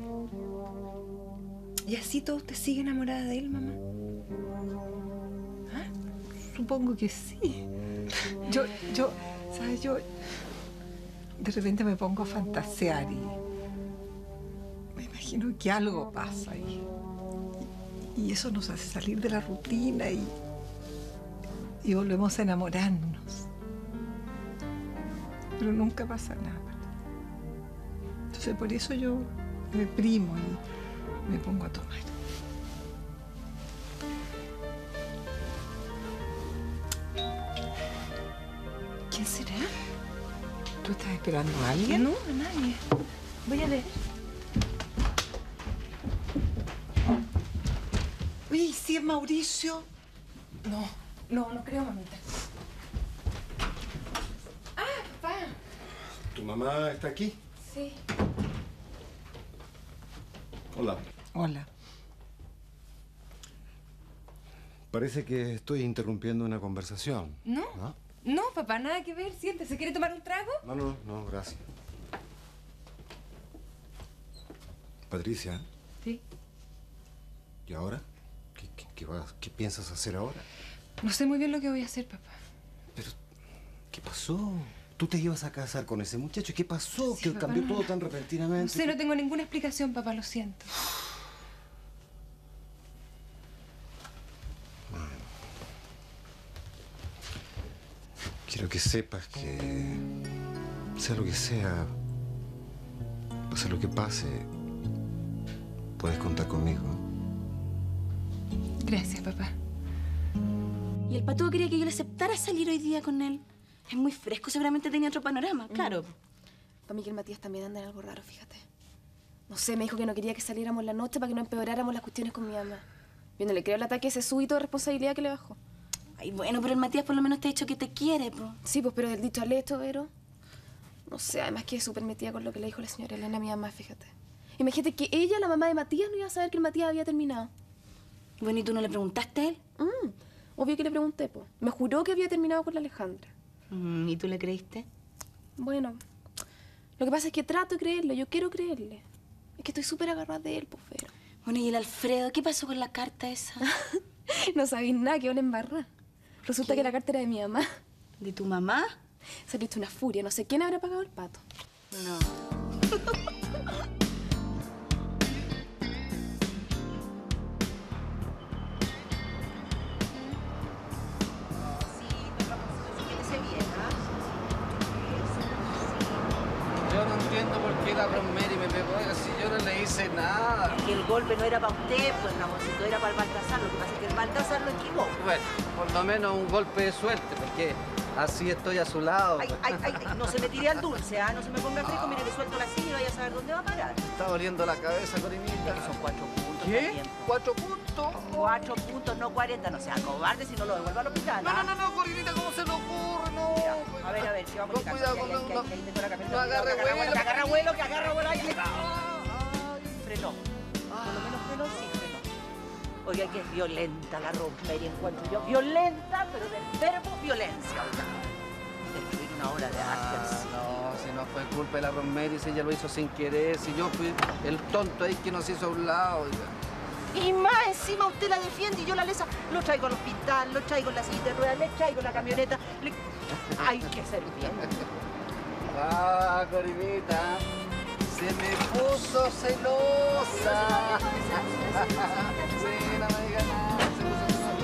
[SPEAKER 1] ¿Y así todo usted sigue enamorada de él, mamá?
[SPEAKER 19] ¿Ah? Supongo que sí. Yo, yo, ¿sabes? Yo de repente me pongo a fantasear y me imagino que algo pasa ahí. Y eso nos hace salir de la rutina y, y volvemos a enamorarnos. Pero nunca pasa nada. Entonces por eso yo me reprimo y me pongo a tomar.
[SPEAKER 1] ¿Quién será?
[SPEAKER 19] ¿Tú estás esperando a alguien?
[SPEAKER 1] No, a nadie. Voy a ver.
[SPEAKER 19] Oye, ¿y si es Mauricio?
[SPEAKER 1] No, no, no creo, mamita. Ah, papá.
[SPEAKER 20] ¿Tu mamá está aquí?
[SPEAKER 1] Sí.
[SPEAKER 20] Hola.
[SPEAKER 19] Hola.
[SPEAKER 20] Parece que estoy interrumpiendo una conversación.
[SPEAKER 1] No.
[SPEAKER 20] ¿No?
[SPEAKER 1] No, papá, nada que ver. Siéntese. ¿Quiere tomar un trago?
[SPEAKER 20] No, no, no, gracias. Patricia.
[SPEAKER 1] Sí.
[SPEAKER 20] ¿Y ahora? ¿Qué, qué, qué, vas- qué piensas hacer ahora?
[SPEAKER 1] No sé muy bien lo que voy a hacer, papá.
[SPEAKER 20] ¿Qué pasó? Tú te ibas a casar con ese muchacho. ¿Qué pasó?
[SPEAKER 1] Sí,
[SPEAKER 20] que
[SPEAKER 1] papá,
[SPEAKER 20] cambió
[SPEAKER 1] no.
[SPEAKER 20] todo tan repentinamente.
[SPEAKER 1] No sé, no tengo ninguna explicación, papá. Lo siento.
[SPEAKER 20] Quiero que sepas que, sea lo que sea, pase lo que pase, puedes contar conmigo.
[SPEAKER 1] Gracias, papá.
[SPEAKER 16] Y el Patudo quería que yo le aceptara salir hoy día con él. Es muy fresco, seguramente tenía otro panorama, claro.
[SPEAKER 10] Para mí que el Matías también anda en algo raro, fíjate. No sé, me dijo que no quería que saliéramos la noche para que no empeoráramos las cuestiones con mi mamá. Yo no le creo el ataque ese súbito de responsabilidad que le bajó.
[SPEAKER 16] Ay, bueno, pero el Matías por lo menos te ha dicho que te quiere, po.
[SPEAKER 10] Sí, pues, pero del dicho al hecho, Vero. No sé, además que es súper metida con lo que le dijo la señora Elena a mi mamá, fíjate. Imagínate que ella, la mamá de Matías, no iba a saber que el Matías había terminado.
[SPEAKER 16] Bueno, ¿y tú no le preguntaste a él?
[SPEAKER 10] Mm, obvio que le pregunté, pues. Me juró que había terminado con la Alejandra.
[SPEAKER 16] Mm, ¿y tú le creíste?
[SPEAKER 10] Bueno, lo que pasa es que trato de creerle, yo quiero creerle. Es que estoy súper agarrada de él, pues, Vero.
[SPEAKER 16] Bueno, ¿y el Alfredo? ¿Qué pasó con la carta esa?
[SPEAKER 10] No sabéis nada, que una embarrada. Resulta que la carta era de mi mamá.
[SPEAKER 16] ¿De tu mamá?
[SPEAKER 10] Se ha visto una furia. No sé quién habrá pagado el pato.
[SPEAKER 16] No.
[SPEAKER 21] Yo no entiendo por qué la Rosemary me pegó así, yo no le hice nada.
[SPEAKER 14] Es que el golpe no era para usted, pues, Ramoncito, era para el Baltasar. Lo que pasa es que el Baltasar lo equivocó.
[SPEAKER 21] Bueno, por lo menos un golpe de suerte, porque así estoy a su lado.
[SPEAKER 14] Ay, ay, ay, ay, no se me tire al dulce, ¿ah? No se me ponga fresco, mire que suelto la silla y vaya a saber dónde va a parar.
[SPEAKER 21] Me está doliendo la cabeza, Corinita.
[SPEAKER 14] Que son cuatro puntos.
[SPEAKER 21] ¿Qué?
[SPEAKER 14] también.
[SPEAKER 21] ¿Cuatro puntos?
[SPEAKER 14] Cuatro puntos, no cuarenta. No sea cobarde si no lo devuelvo al hospital.
[SPEAKER 21] No,
[SPEAKER 14] ¿ah?
[SPEAKER 21] no, no, no, Corinita, ¿cómo se le ocurre? No.
[SPEAKER 14] Mira, a ver, a ver, si vamos
[SPEAKER 21] Con
[SPEAKER 14] a
[SPEAKER 21] cuidado,
[SPEAKER 14] que,
[SPEAKER 21] con-
[SPEAKER 14] que, que,
[SPEAKER 21] no-
[SPEAKER 14] que, que, que, la camioneta,
[SPEAKER 21] no agarre
[SPEAKER 14] que agarra
[SPEAKER 21] vuelo.
[SPEAKER 14] que agarra vuelo, que agarra vuelo. Ahí le... Frenó. Por lo menos frenó, sí, frenó. Oiga, que es violenta la Rosemary, encuentro yo. Violenta, pero del verbo violencia, oiga. Destruir una obra de arte
[SPEAKER 21] Ah,
[SPEAKER 14] así.
[SPEAKER 21] no, si no fue culpa de la Rosemary, si ella lo hizo sin querer, si yo fui el tonto ahí que nos hizo a un lado. Oiga.
[SPEAKER 14] Y más encima usted la defiende y yo la lesa. Lo traigo al hospital, lo traigo en la silla de ruedas, le traigo la camioneta. Le... Hay que ser bien.
[SPEAKER 21] Ah, Corinita. Se me puso celosa. Sí, no me digas nada. Se puso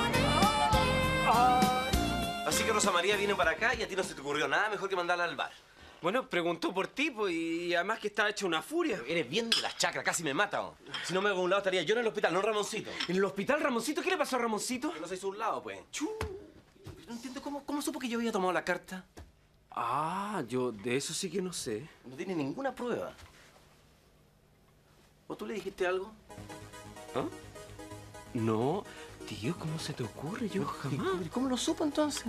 [SPEAKER 21] celosa.
[SPEAKER 4] Así que Rosa María vino para acá y a ti no se te ocurrió nada mejor que mandarla al bar.
[SPEAKER 18] Bueno, preguntó por ti, pues, y además que estaba hecho una furia.
[SPEAKER 4] Pero eres bien de las chacras, casi me mata. ¿O? Si no me hago a un lado estaría yo en el hospital, no Ramoncito.
[SPEAKER 18] ¿En el hospital, Ramoncito? ¿Qué le pasó a Ramoncito?
[SPEAKER 4] Que no se hizo a un lado, pues. Chú. No entiendo cómo, cómo supo que yo había tomado la carta.
[SPEAKER 18] Ah, yo de eso sí que no sé.
[SPEAKER 4] No tiene ninguna prueba. ¿O tú le dijiste algo?
[SPEAKER 18] ¿Ah? No, tío, ¿cómo se te ocurre? Yo jamás.
[SPEAKER 4] ¿Y cómo lo supo entonces?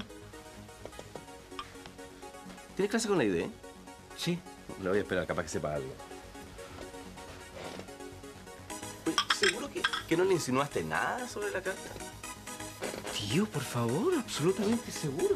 [SPEAKER 4] ¿Tienes clase con la idea?
[SPEAKER 18] Sí.
[SPEAKER 4] Le voy a esperar, capaz que sepa algo. Oye, ¿seguro que, que no le insinuaste nada sobre la carta?
[SPEAKER 18] Tío, por favor, absolutamente seguro.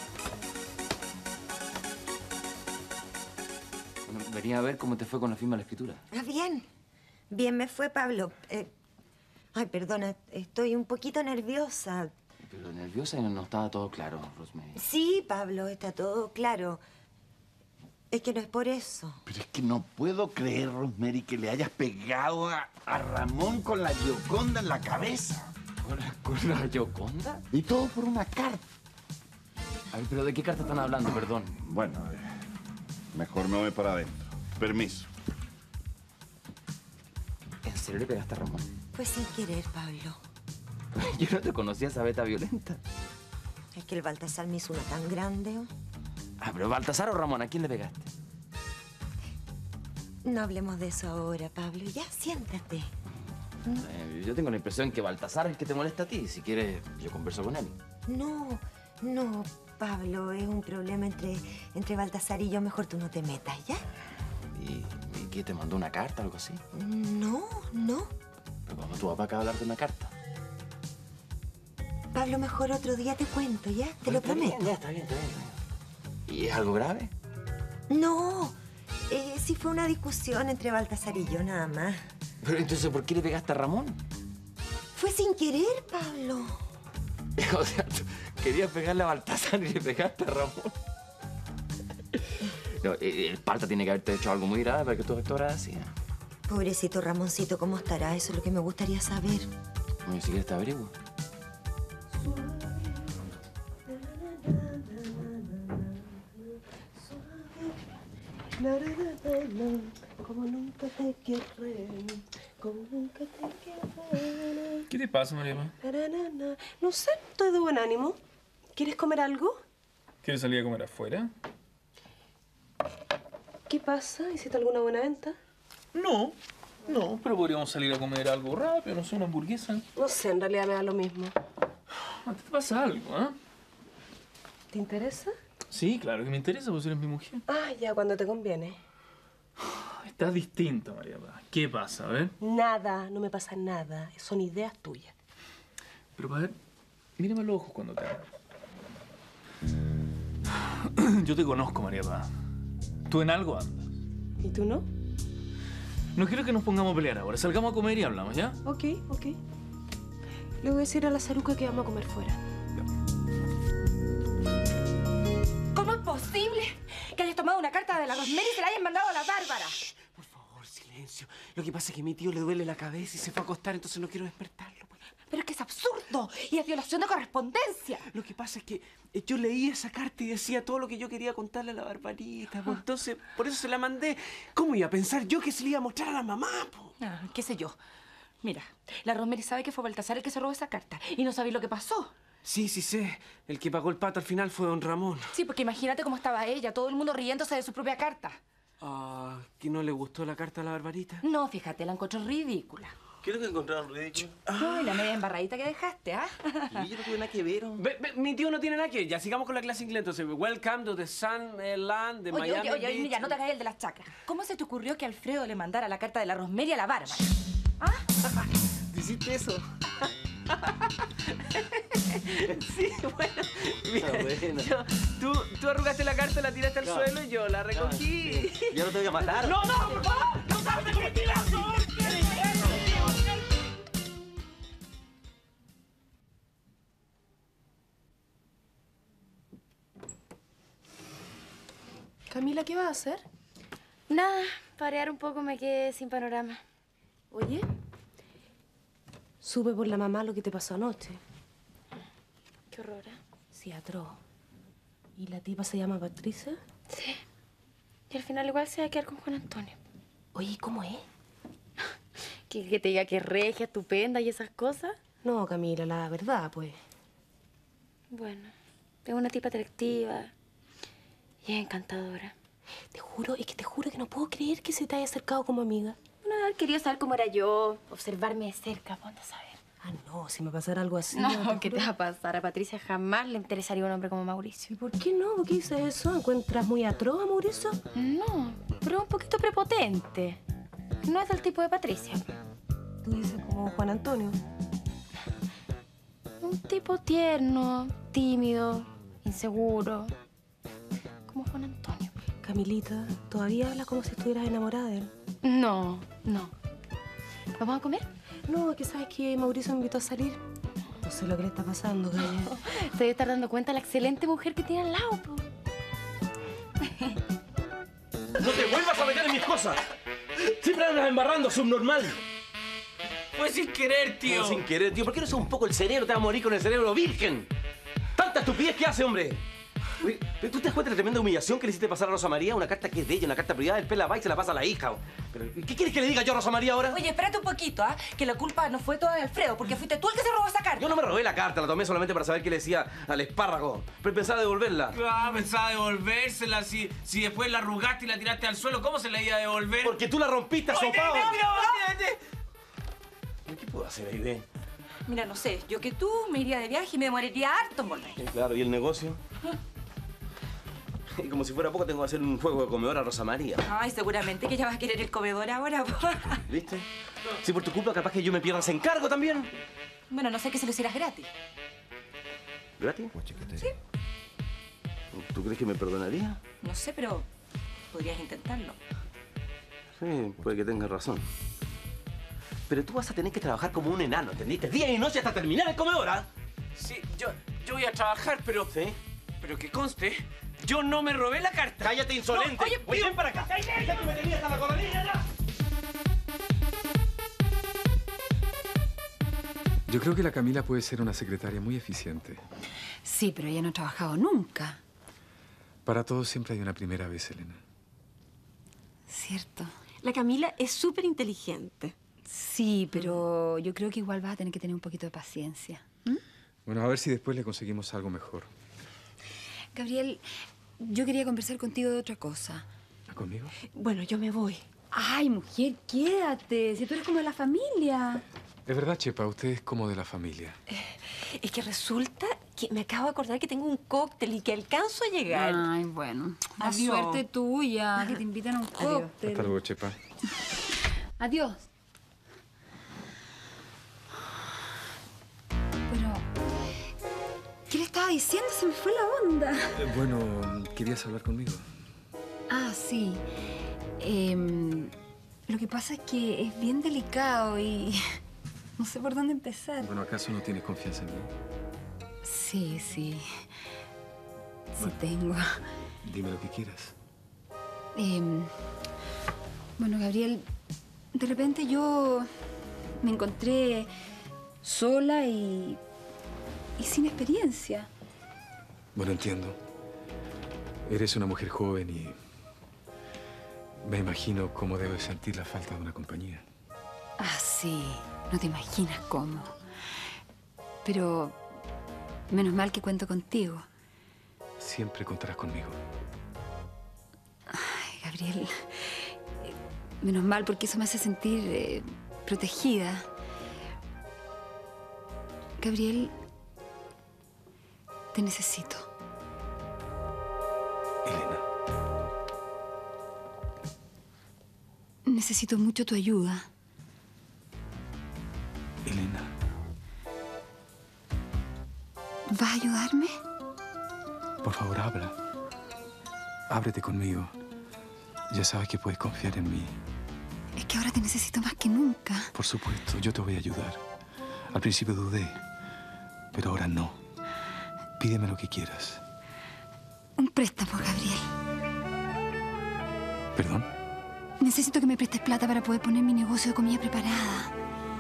[SPEAKER 3] Bueno, venía a ver cómo te fue con la firma de la escritura.
[SPEAKER 6] Ah, bien. Bien me fue, Pablo. Eh, ay, perdona, estoy un poquito nerviosa.
[SPEAKER 3] Pero nerviosa y no, no estaba todo claro, Rosemary.
[SPEAKER 6] Sí, Pablo, está todo claro. Es que no es por eso.
[SPEAKER 17] Pero es que no puedo creer, Rosemary, que le hayas pegado a, a Ramón con la Gioconda en la cabeza.
[SPEAKER 3] ¿Con la, con la Gioconda?
[SPEAKER 17] Y todo por una carta.
[SPEAKER 3] A ver, ¿pero de qué carta están hablando? Perdón.
[SPEAKER 17] Bueno, eh, mejor me voy para adentro. Permiso.
[SPEAKER 3] ¿En serio le pegaste a Ramón?
[SPEAKER 6] Fue sin querer, Pablo.
[SPEAKER 3] Yo no te conocía esa beta violenta.
[SPEAKER 6] Es que el Baltasar me hizo una tan grande. ¿Oh?
[SPEAKER 3] Ah, pero ¿Baltasar o Ramón? ¿A quién le pegaste?
[SPEAKER 6] No hablemos de eso ahora, Pablo. Ya, siéntate.
[SPEAKER 3] Eh, yo tengo la impresión que Baltasar es el que te molesta a ti. Si quieres, yo converso con él.
[SPEAKER 6] No, no, Pablo. Es un problema entre, entre Baltasar y yo. Mejor tú no te metas, ¿ya?
[SPEAKER 3] ¿Y, y qué? ¿Te mandó una carta o algo así?
[SPEAKER 6] No, no.
[SPEAKER 3] Pero cuando tu papá acaba de hablar de una carta.
[SPEAKER 6] Pablo, mejor otro día te cuento, ¿ya? Te lo prometo.
[SPEAKER 3] Ya, está bien, está bien. ¿Y es algo grave?
[SPEAKER 6] No, eh, sí fue una discusión entre Baltasar y yo, nada más.
[SPEAKER 3] Pero entonces, ¿por qué le pegaste a Ramón?
[SPEAKER 6] Fue sin querer, Pablo.
[SPEAKER 3] O sea, tú querías pegarle a Baltasar y le pegaste a Ramón. No, el Palta tiene que haberte hecho algo muy grave para que tú actuaras así.
[SPEAKER 6] Pobrecito Ramoncito, ¿cómo estará? Eso es lo que me gustaría saber.
[SPEAKER 3] Bueno, si quieres te averiguo.
[SPEAKER 14] Como nunca te querré, como nunca te querré.
[SPEAKER 2] ¿Qué te pasa, María?
[SPEAKER 12] No sé, estoy de buen ánimo. ¿Quieres comer algo?
[SPEAKER 2] ¿Quieres salir a comer afuera?
[SPEAKER 12] ¿Qué pasa? ¿Hiciste alguna buena venta?
[SPEAKER 2] No, no, pero podríamos salir a comer algo rápido, no sé, una hamburguesa.
[SPEAKER 12] No sé, en realidad me da lo mismo.
[SPEAKER 2] ¿A ti te pasa algo, eh?
[SPEAKER 12] ¿Te interesa?
[SPEAKER 2] Sí, claro que me interesa, porque eres mi mujer.
[SPEAKER 12] Ah, ya, cuando te conviene.
[SPEAKER 2] Estás distinta, María Paz. ¿Qué pasa, a ver?
[SPEAKER 12] Nada, no me pasa nada. Son ideas tuyas.
[SPEAKER 2] Pero, a ver, mírame a los ojos cuando te hablo. Yo te conozco, María Paz. Tú en algo andas.
[SPEAKER 12] ¿Y tú no?
[SPEAKER 2] No quiero que nos pongamos a pelear ahora. Salgamos a comer y hablamos, ¿ya?
[SPEAKER 12] Ok, ok. Le voy a decir a la Saruca que vamos a comer fuera.
[SPEAKER 8] ¿Cómo es posible que hayas tomado una carta de la Rosemary y se la hayas mandado a la Bárbara?
[SPEAKER 18] Shh, por favor, silencio. Lo que pasa es que a mi tío le duele la cabeza y se fue a acostar, entonces no quiero despertarlo. Pues.
[SPEAKER 8] Pero es que es absurdo y es violación de correspondencia.
[SPEAKER 18] Lo que pasa es que yo leí esa carta y decía todo lo que yo quería contarle a la Barbarita. Pues, entonces, por eso se la mandé. ¿Cómo iba a pensar yo que se le iba a mostrar a la mamá? Po?
[SPEAKER 8] Ah, qué sé yo. Mira, la Rosemary sabe que fue Baltasar el que se robó esa carta y no sabéis lo que pasó.
[SPEAKER 18] Sí, sí sé. El que pagó el pato al final fue don Ramón.
[SPEAKER 8] Sí, porque imagínate cómo estaba ella, todo el mundo riéndose de su propia carta.
[SPEAKER 18] Ah, ¿que no le gustó la carta a la Barbarita?
[SPEAKER 8] No, fíjate, la encontró ridícula.
[SPEAKER 4] ¿Qué es lo que encontraron ridículo?
[SPEAKER 8] No, y la media embarradita que dejaste, ¿ah?
[SPEAKER 4] Y yo no tuve nada que ver.
[SPEAKER 18] Ve, ve, mi tío no tiene nada que ver. Ya sigamos con la clase inglés. Entonces, welcome to the Sunland de
[SPEAKER 8] Oye,
[SPEAKER 18] Miami
[SPEAKER 8] oye, oye,
[SPEAKER 18] Beach.
[SPEAKER 8] mira, no te hagas el de las chacras. ¿Cómo se te ocurrió que Alfredo le mandara la carta de la Rosemary a la Bárbara? ¿Ah?
[SPEAKER 18] ¿Hiciste eso? Sí, bueno. Mira,
[SPEAKER 4] Ah, bueno.
[SPEAKER 18] yo- tú, tú arrugaste la carta, la tiraste al
[SPEAKER 4] No.
[SPEAKER 18] suelo y yo la recogí.
[SPEAKER 4] Sí. Yo no te voy a matar.
[SPEAKER 18] No, no, por favor. No sabes de mentiras.
[SPEAKER 10] Camila, ¿qué vas a hacer?
[SPEAKER 16] Nada, parear un poco me quedé sin panorama.
[SPEAKER 12] Oye, supe por la mamá lo que te pasó anoche.
[SPEAKER 16] Qué horror, ¿eh?
[SPEAKER 12] Sí, atroz. ¿Y la tipa se llama Patricia?
[SPEAKER 16] Sí. Y al final igual se va a quedar con Juan Antonio.
[SPEAKER 12] Oye, ¿cómo es?
[SPEAKER 16] ¿Que, que te diga que es regia, estupenda y esas cosas?
[SPEAKER 12] No, Camila, la verdad, pues.
[SPEAKER 16] Bueno, es una tipa atractiva y es encantadora.
[SPEAKER 12] Te juro, es que te juro que no puedo creer que se te haya acercado como amiga.
[SPEAKER 16] Bueno, haber querido saber cómo era yo, observarme de cerca, ponte a saber.
[SPEAKER 12] Ah, no, si me pasara algo así...
[SPEAKER 16] No, ¿qué te va a pasar? A Patricia jamás le interesaría un hombre como Mauricio.
[SPEAKER 12] ¿Y por qué no? ¿Por qué dices eso? ¿Encuentras muy atroz a Mauricio?
[SPEAKER 16] No, pero es un poquito prepotente. No es del tipo de Patricia.
[SPEAKER 12] Tú dices como Juan Antonio.
[SPEAKER 16] Un tipo tierno, tímido, inseguro. Como Juan Antonio.
[SPEAKER 12] Camilita, ¿todavía hablas como si estuvieras enamorada de él?
[SPEAKER 16] No, no. ¿Vamos a comer?
[SPEAKER 12] No, es que sabes que Mauricio me invitó a salir. No sé lo que le está pasando, Gaya.
[SPEAKER 16] Se debe estar dando cuenta de la excelente mujer que tiene al lado, po.
[SPEAKER 4] ¡No te vuelvas a meter en mis cosas! ¡Siempre andas embarrando, subnormal!
[SPEAKER 2] Fue sin querer, tío.
[SPEAKER 4] No, sin querer, tío. ¿Por qué no usas un poco el cerebro? Te vas a morir con el cerebro virgen. ¡Tanta estupidez que hace, hombre! Oye, ¿tú te das cuenta de la tremenda humillación que le hiciste pasar a Rosa María? Una carta que es de ella, una carta privada, el pela va y se la pasa a la hija. Pero, ¿qué quieres que le diga yo a Rosa María ahora?
[SPEAKER 6] Oye, espérate un poquito, ¿ah? Que la culpa no fue toda de Alfredo, porque fuiste tú el que se robó esa carta.
[SPEAKER 4] Yo no me robé la carta, la tomé solamente para saber qué le decía al espárrago. Pero pensaba devolverla.
[SPEAKER 2] Ah, pensaba devolvérsela. Si, si después la arrugaste y la tiraste al suelo, ¿cómo se la iba a devolver?
[SPEAKER 4] Porque tú la rompiste, asopado.
[SPEAKER 6] no,
[SPEAKER 4] ¿Qué puedo hacer ahí, ve?
[SPEAKER 6] Mira, no sé, yo que tú me iría de viaje y me demoraría harto en volver.
[SPEAKER 4] Sí, claro, ¿y el negocio? Y como si fuera poco, tengo que hacer un juego de comedor a Rosa María.
[SPEAKER 6] Ay, seguramente que ella va a querer el comedor ahora.
[SPEAKER 4] ¿Viste? Si por tu culpa capaz que yo me pierda ese encargo también.
[SPEAKER 6] Bueno, no sé que se lo hicieras gratis.
[SPEAKER 4] ¿Gratis?
[SPEAKER 6] Sí.
[SPEAKER 4] ¿Tú crees que me perdonaría?
[SPEAKER 6] No sé, pero podrías intentarlo.
[SPEAKER 4] Sí, puede que tengas razón. Pero tú vas a tener que trabajar como un enano, ¿entendiste? Día y noche hasta terminar el comedor, ¿ah?
[SPEAKER 2] Sí, yo, yo voy a trabajar, pero...
[SPEAKER 4] ¿Sí?
[SPEAKER 2] Pero que conste, yo no me robé la carta.
[SPEAKER 4] ¡Cállate, insolente!
[SPEAKER 2] No, oye,
[SPEAKER 4] oye, ven para acá. ¡Ya que me tenías hasta la coronilla ya!
[SPEAKER 9] Yo creo que la Camila puede ser una secretaria muy eficiente.
[SPEAKER 11] Sí, pero ella no ha trabajado nunca.
[SPEAKER 9] Para todos siempre hay una primera vez, Elena.
[SPEAKER 11] Cierto.
[SPEAKER 12] La Camila es súper inteligente.
[SPEAKER 11] Sí, pero yo creo que igual vas a tener que tener un poquito de paciencia. ¿Mm?
[SPEAKER 9] Bueno, a ver si después le conseguimos algo mejor.
[SPEAKER 11] Gabriel, yo quería conversar contigo de otra cosa.
[SPEAKER 9] ¿Conmigo?
[SPEAKER 12] Bueno, yo me voy.
[SPEAKER 11] Ay, mujer, quédate. Si tú eres como de la familia.
[SPEAKER 9] Es verdad, Chepa, usted es como de la familia.
[SPEAKER 12] Es que resulta que me acabo de acordar que tengo un cóctel y que alcanzo a llegar.
[SPEAKER 11] Ay, bueno. La
[SPEAKER 12] Adiós.
[SPEAKER 11] suerte tuya, que te invitan a un cóctel.
[SPEAKER 9] Hasta luego, Chepa.
[SPEAKER 11] Adiós. Pero, ¿qué le estaba diciendo? Se me fue la onda.
[SPEAKER 9] Eh, bueno, ¿querías hablar conmigo?
[SPEAKER 11] Ah, sí. Em, lo que pasa es que es bien delicado y no sé por dónde empezar.
[SPEAKER 9] Bueno, ¿acaso no tienes confianza en mí?
[SPEAKER 11] Sí, sí. Sí
[SPEAKER 9] Bueno.
[SPEAKER 11] tengo.
[SPEAKER 9] Dime lo que quieras.
[SPEAKER 11] Em, bueno, Gabriel, de repente yo me encontré sola y, y sin experiencia.
[SPEAKER 9] Bueno, entiendo. Eres una mujer joven y me imagino cómo debes sentir la falta de una compañía.
[SPEAKER 11] Ah, sí. No te imaginas cómo. Pero menos mal que cuento contigo.
[SPEAKER 9] Siempre contarás conmigo.
[SPEAKER 11] Ay, Gabriel, eh, menos mal porque eso me hace sentir eh, protegida. Gabriel, te necesito.
[SPEAKER 9] Elena.
[SPEAKER 11] Necesito mucho tu ayuda.
[SPEAKER 9] Elena.
[SPEAKER 11] ¿Vas a ayudarme?
[SPEAKER 9] Por favor, habla. Ábrete conmigo. Ya sabes que puedes confiar en mí.
[SPEAKER 11] Es que ahora te necesito más que nunca.
[SPEAKER 9] Por supuesto, yo te voy a ayudar. Al principio dudé, pero ahora no. Pídeme lo que quieras.
[SPEAKER 11] Un préstamo, Gabriel.
[SPEAKER 9] ¿Perdón?
[SPEAKER 11] Necesito que me prestes plata para poder poner mi negocio de comida preparada.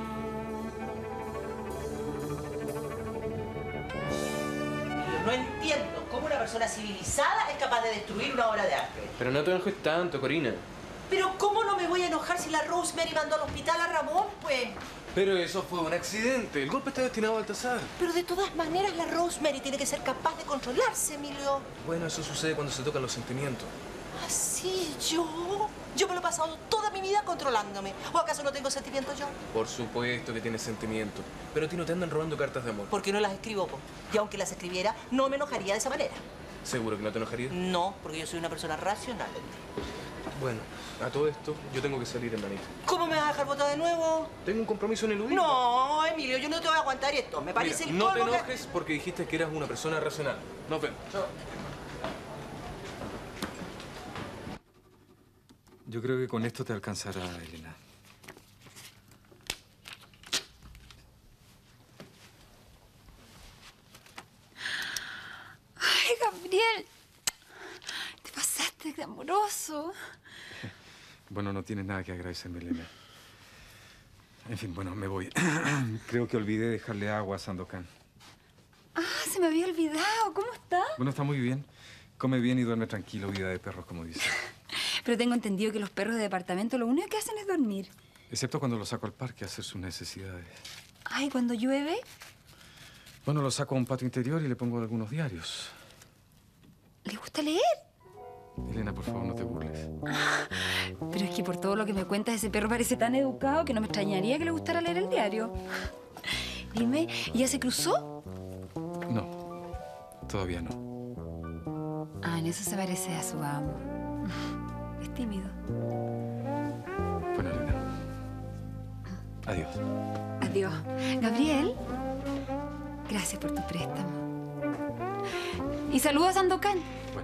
[SPEAKER 14] No entiendo cómo una persona civilizada es capaz de destruir una obra de arte.
[SPEAKER 5] Pero no te enojes tanto, Corina.
[SPEAKER 14] Pero ¿cómo no me voy a enojar si la Rosemary mandó al hospital a Ramón, pues?
[SPEAKER 5] Pero eso fue un accidente. El golpe está destinado a Baltasar.
[SPEAKER 14] Pero de todas maneras la Rosemary tiene que ser capaz de controlarse, Emilio.
[SPEAKER 5] Bueno, eso sucede cuando se tocan los sentimientos.
[SPEAKER 14] ¿Así yo? Yo me lo he pasado toda mi vida controlándome. ¿O acaso no tengo sentimientos yo?
[SPEAKER 5] Por supuesto que tienes sentimientos. Pero a ti no te andan robando cartas de amor.
[SPEAKER 14] Porque no las escribo, po. Y aunque las escribiera, no me enojaría de esa manera.
[SPEAKER 5] ¿Seguro que no te enojarías?
[SPEAKER 14] No, porque yo soy una persona racional.
[SPEAKER 5] Bueno, a todo esto, yo tengo que salir en la noche.
[SPEAKER 14] ¿Cómo me vas a dejar botada de nuevo?
[SPEAKER 5] Tengo un compromiso en el Udin.
[SPEAKER 14] No, Emilio, yo no te voy a aguantar esto. Me parece
[SPEAKER 5] Mira,
[SPEAKER 14] el
[SPEAKER 5] no te
[SPEAKER 14] colmo que-
[SPEAKER 5] enojes porque dijiste que eras una persona racional. Nos vemos. Chao.
[SPEAKER 9] Yo creo que con esto te alcanzará, Elena.
[SPEAKER 11] Ay, Gabriel. Te pasaste de amoroso.
[SPEAKER 9] Bueno, no tienes nada que agradecerme, Elena. En fin, bueno, me voy. Creo que olvidé dejarle agua a Sandokan.
[SPEAKER 11] Ah, se me había olvidado. ¿Cómo está?
[SPEAKER 9] Bueno, está muy bien. Come bien y duerme tranquilo, vida de perros, como dice.
[SPEAKER 11] Pero tengo entendido que los perros de departamento lo único que hacen es dormir.
[SPEAKER 9] Excepto cuando los saco al parque a hacer sus necesidades.
[SPEAKER 11] Ay, cuando llueve.
[SPEAKER 9] Bueno, lo saco a un patio interior y le pongo algunos diarios.
[SPEAKER 11] ¿Le gusta leer?
[SPEAKER 9] Elena, por favor, no te burles.
[SPEAKER 11] Pero es que por todo lo que me cuentas, ese perro parece tan educado que no me extrañaría que le gustara leer el diario. Dime, ¿y ya se cruzó?
[SPEAKER 9] No, todavía no.
[SPEAKER 11] Ah, en eso se parece a su amo. Es tímido.
[SPEAKER 9] Bueno, Elena. Adiós.
[SPEAKER 11] Adiós. Gabriel, gracias por tu préstamo. Y saludos a Sandokan.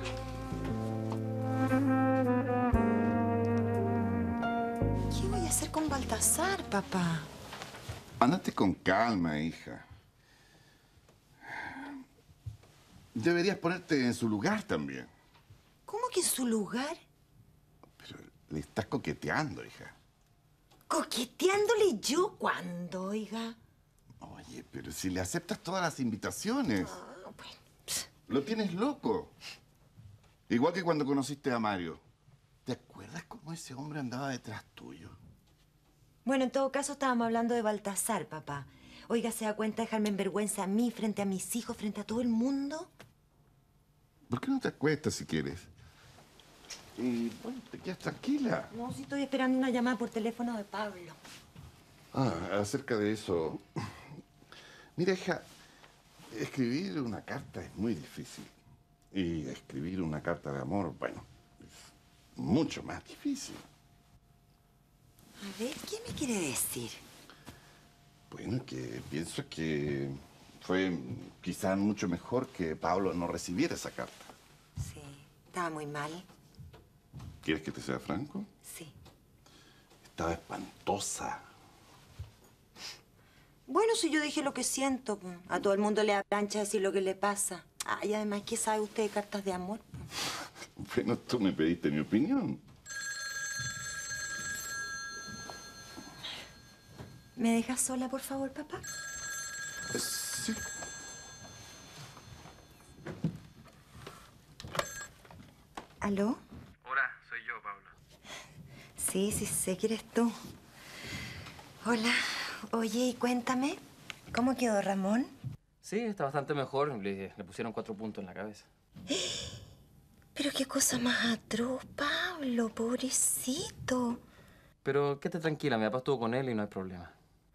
[SPEAKER 6] ¿Qué voy a hacer con Baltasar, papá?
[SPEAKER 17] Ándate con calma, hija. Deberías ponerte en su lugar también.
[SPEAKER 6] ¿Cómo que en su lugar?
[SPEAKER 17] Le estás coqueteando, hija.
[SPEAKER 6] ¿Coqueteándole yo cuándo, oiga?
[SPEAKER 17] Oye, pero si le aceptas todas las invitaciones. Lo tienes loco. Igual que cuando conociste a Mario. ¿Te acuerdas cómo ese hombre andaba detrás tuyo?
[SPEAKER 6] Bueno, en todo caso estábamos hablando de Baltasar, papá. Oiga, ¿se da cuenta de dejarme en vergüenza a mí, frente a mis hijos, frente a todo el mundo?
[SPEAKER 17] ¿Por qué no te acuestas si quieres? Y bueno, te quedas tranquila.
[SPEAKER 6] No, sí estoy esperando una llamada por teléfono de Pablo.
[SPEAKER 17] Ah, acerca de eso. Mira, hija, escribir una carta es muy difícil. Y escribir una carta de amor, bueno, es mucho más difícil.
[SPEAKER 6] A ver, ¿qué me quiere decir?
[SPEAKER 17] Bueno, que pienso que fue quizás mucho mejor que Pablo no recibiera esa carta.
[SPEAKER 6] Sí, estaba muy mal.
[SPEAKER 17] ¿Quieres que te sea franco?
[SPEAKER 6] Sí.
[SPEAKER 17] Estaba espantosa.
[SPEAKER 6] Bueno, si yo dije lo que siento, po. A todo el mundo le da plancha decir lo que le pasa. Ah, y además, ¿qué sabe usted de cartas de amor? Po?
[SPEAKER 17] Bueno, tú me pediste mi opinión.
[SPEAKER 6] ¿Me dejas sola, por favor, papá?
[SPEAKER 17] Sí.
[SPEAKER 6] ¿Aló?
[SPEAKER 7] Hola, soy yo, Pablo.
[SPEAKER 6] Sí, sí, sé que eres tú. Hola. Oye, y cuéntame, ¿cómo quedó Ramón?
[SPEAKER 2] Sí, está bastante mejor. Le, le pusieron cuatro puntos en la cabeza.
[SPEAKER 6] Pero qué cosa más atroz, Pablo, pobrecito.
[SPEAKER 2] Pero quédate tranquila, mi papá estuvo con él y no hay problema.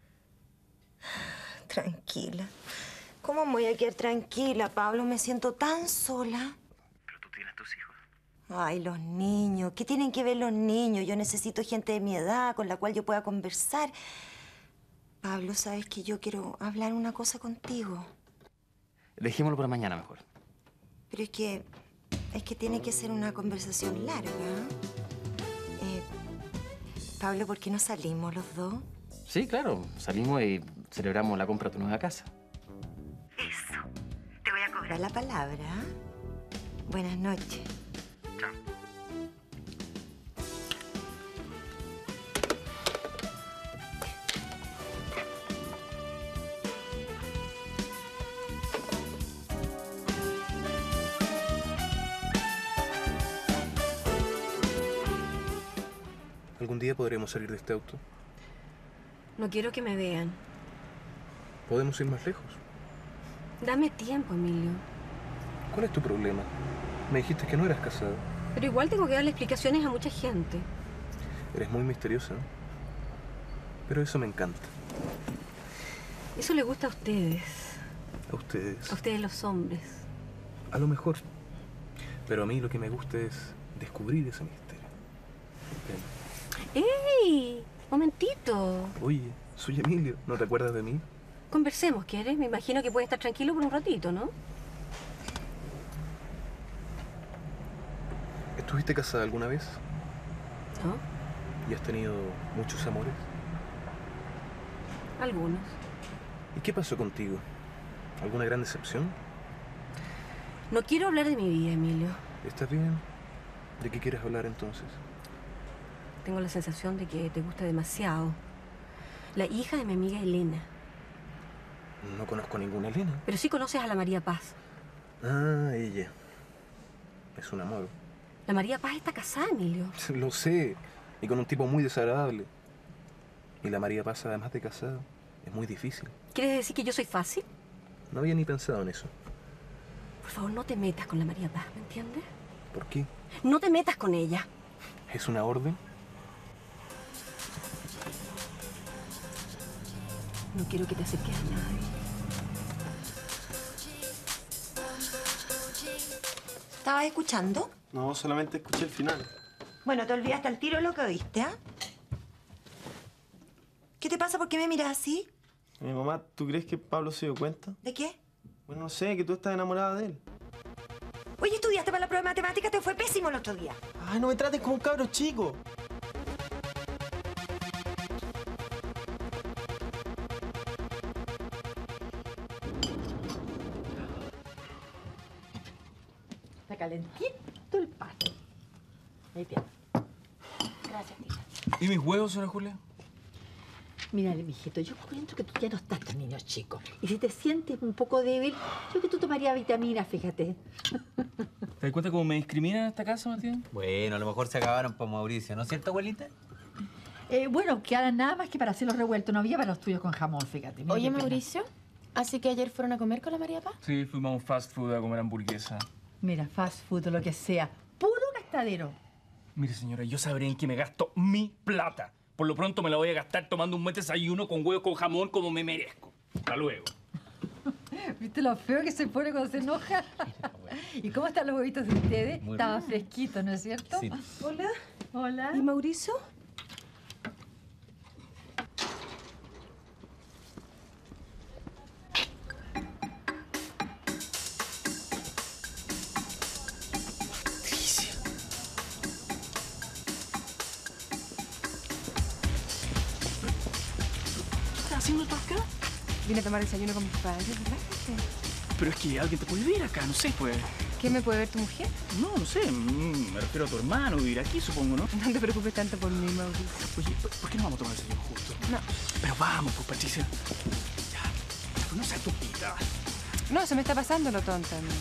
[SPEAKER 6] Tranquila. ¿Cómo me voy a quedar tranquila, Pablo? Me siento tan sola.
[SPEAKER 7] Pero tú tienes tus hijos.
[SPEAKER 6] Ay, los niños. ¿Qué tienen que ver los niños? Yo necesito gente de mi edad con la cual yo pueda conversar. Pablo, sabes que yo quiero hablar una cosa contigo.
[SPEAKER 2] Dejémoslo para mañana mejor.
[SPEAKER 6] Pero es que... es que tiene que ser una conversación larga. Eh, Pablo, ¿por qué no salimos los dos?
[SPEAKER 2] Sí, claro. Salimos y celebramos la compra de tu nueva casa.
[SPEAKER 6] Eso. Te voy a cobrar la palabra. Buenas noches.
[SPEAKER 7] Chao.
[SPEAKER 13] ¿Algún día podremos salir de este auto?
[SPEAKER 22] No quiero que me vean.
[SPEAKER 13] Podemos ir más lejos.
[SPEAKER 22] Dame tiempo, Emilio.
[SPEAKER 13] ¿Cuál es tu problema? Me dijiste que no eras casada.
[SPEAKER 22] Pero igual tengo que darle explicaciones a mucha gente.
[SPEAKER 13] Eres muy misteriosa. Pero eso me encanta.
[SPEAKER 22] Eso le gusta a ustedes.
[SPEAKER 13] A ustedes.
[SPEAKER 22] A ustedes los hombres.
[SPEAKER 13] A lo mejor. Pero a mí lo que me gusta es descubrir ese misterio. Ven.
[SPEAKER 22] ¡Ey! Momentito.
[SPEAKER 13] Oye, soy Emilio. ¿No te acuerdas de mí?
[SPEAKER 22] Conversemos, ¿quieres? Me imagino que puedes estar tranquilo por un ratito, ¿no?
[SPEAKER 13] ¿Estuviste casada alguna vez?
[SPEAKER 22] ¿No?
[SPEAKER 13] ¿Y has tenido muchos amores?
[SPEAKER 22] Algunos.
[SPEAKER 13] ¿Y qué pasó contigo? ¿Alguna gran decepción?
[SPEAKER 22] No quiero hablar de mi vida, Emilio.
[SPEAKER 13] ¿Estás bien? ¿De qué quieres hablar entonces?
[SPEAKER 22] Tengo la sensación de que te gusta demasiado. La hija de mi amiga Elena.
[SPEAKER 13] No conozco a ninguna Elena.
[SPEAKER 22] Pero sí conoces a la María Paz.
[SPEAKER 13] Ah, ella. Es un amor.
[SPEAKER 22] La María Paz está casada, Emilio.
[SPEAKER 13] Lo sé. Y con un tipo muy desagradable. Y la María Paz, además de casada, es muy difícil.
[SPEAKER 22] ¿Quieres decir que yo soy fácil?
[SPEAKER 13] No había ni pensado en eso.
[SPEAKER 22] Por favor, no te metas con la María Paz, ¿me entiendes?
[SPEAKER 13] ¿Por qué?
[SPEAKER 22] No te metas con ella.
[SPEAKER 13] ¿Es una orden?
[SPEAKER 22] No quiero que te acerques a nadie.
[SPEAKER 6] ¿Estabas escuchando?
[SPEAKER 5] No, solamente escuché el final.
[SPEAKER 6] Bueno, te olvidaste al tiro lo que oíste, ¿ah? ¿Qué te pasa? ¿Por qué me miras así?
[SPEAKER 5] Mi mamá, ¿tú crees que Pablo se dio cuenta?
[SPEAKER 6] ¿De qué?
[SPEAKER 5] Bueno, no sé, que tú estás enamorada de él.
[SPEAKER 6] Oye, ¿estudiaste para la prueba de matemáticas? Te fue pésimo el otro día.
[SPEAKER 5] Ay, no me trates como un cabro chico.
[SPEAKER 14] Está calentito el pan. Ahí tiene. Gracias, tita.
[SPEAKER 2] ¿Y mis huevos, señora Julia?
[SPEAKER 14] Mira, mijito, yo encuentro que tú ya no estás tan niño chico. Y si te sientes un poco débil, yo creo que tú tomarías vitaminas, fíjate.
[SPEAKER 2] ¿Te das cuenta cómo me discriminan en esta casa, Matías?
[SPEAKER 23] Bueno, a lo mejor se acabaron por Mauricio, ¿no es cierto, abuelita?
[SPEAKER 14] Eh, bueno, que ahora nada más que para hacer los revueltos. No había para los tuyos con jamón, fíjate. Mira
[SPEAKER 10] Oye,
[SPEAKER 14] qué pena.
[SPEAKER 10] Mauricio, ¿así que ayer fueron a comer con la María Paz?
[SPEAKER 2] Sí, fuimos a un fast food a comer hamburguesa.
[SPEAKER 14] Mira, fast food o lo que sea. Puro gastadero.
[SPEAKER 2] Mire, señora, yo sabré en qué me gasto mi plata. Por lo pronto me la voy a gastar tomando un buen desayuno con huevo con jamón como me merezco. Hasta luego.
[SPEAKER 14] ¿Viste lo feo que se pone cuando se enoja? ¿Y cómo están los huevitos de ustedes?
[SPEAKER 23] Muy
[SPEAKER 14] Estaban
[SPEAKER 23] bien.
[SPEAKER 14] fresquitos, ¿no es cierto?
[SPEAKER 23] Sí.
[SPEAKER 22] Hola.
[SPEAKER 14] Hola.
[SPEAKER 22] ¿Y Mauricio?
[SPEAKER 2] ¿Haciendo tú acá?
[SPEAKER 1] Vine a tomar desayuno con mis padres, ¿verdad?
[SPEAKER 2] Pero es que alguien te puede ver acá, no sé, pues.
[SPEAKER 1] ¿Qué me puede ver tu mujer?
[SPEAKER 2] No, no sé. mm, Me refiero a tu hermano, vivir aquí, supongo, ¿no?
[SPEAKER 1] No te preocupes tanto por mí, Mauricio.
[SPEAKER 2] Oye, ¿por, por qué no vamos a tomar desayuno juntos?
[SPEAKER 1] No.
[SPEAKER 2] Pero vamos, pues, Patricia. Ya, pues no seas tupita.
[SPEAKER 1] No, se me está pasando lo tonta a mí.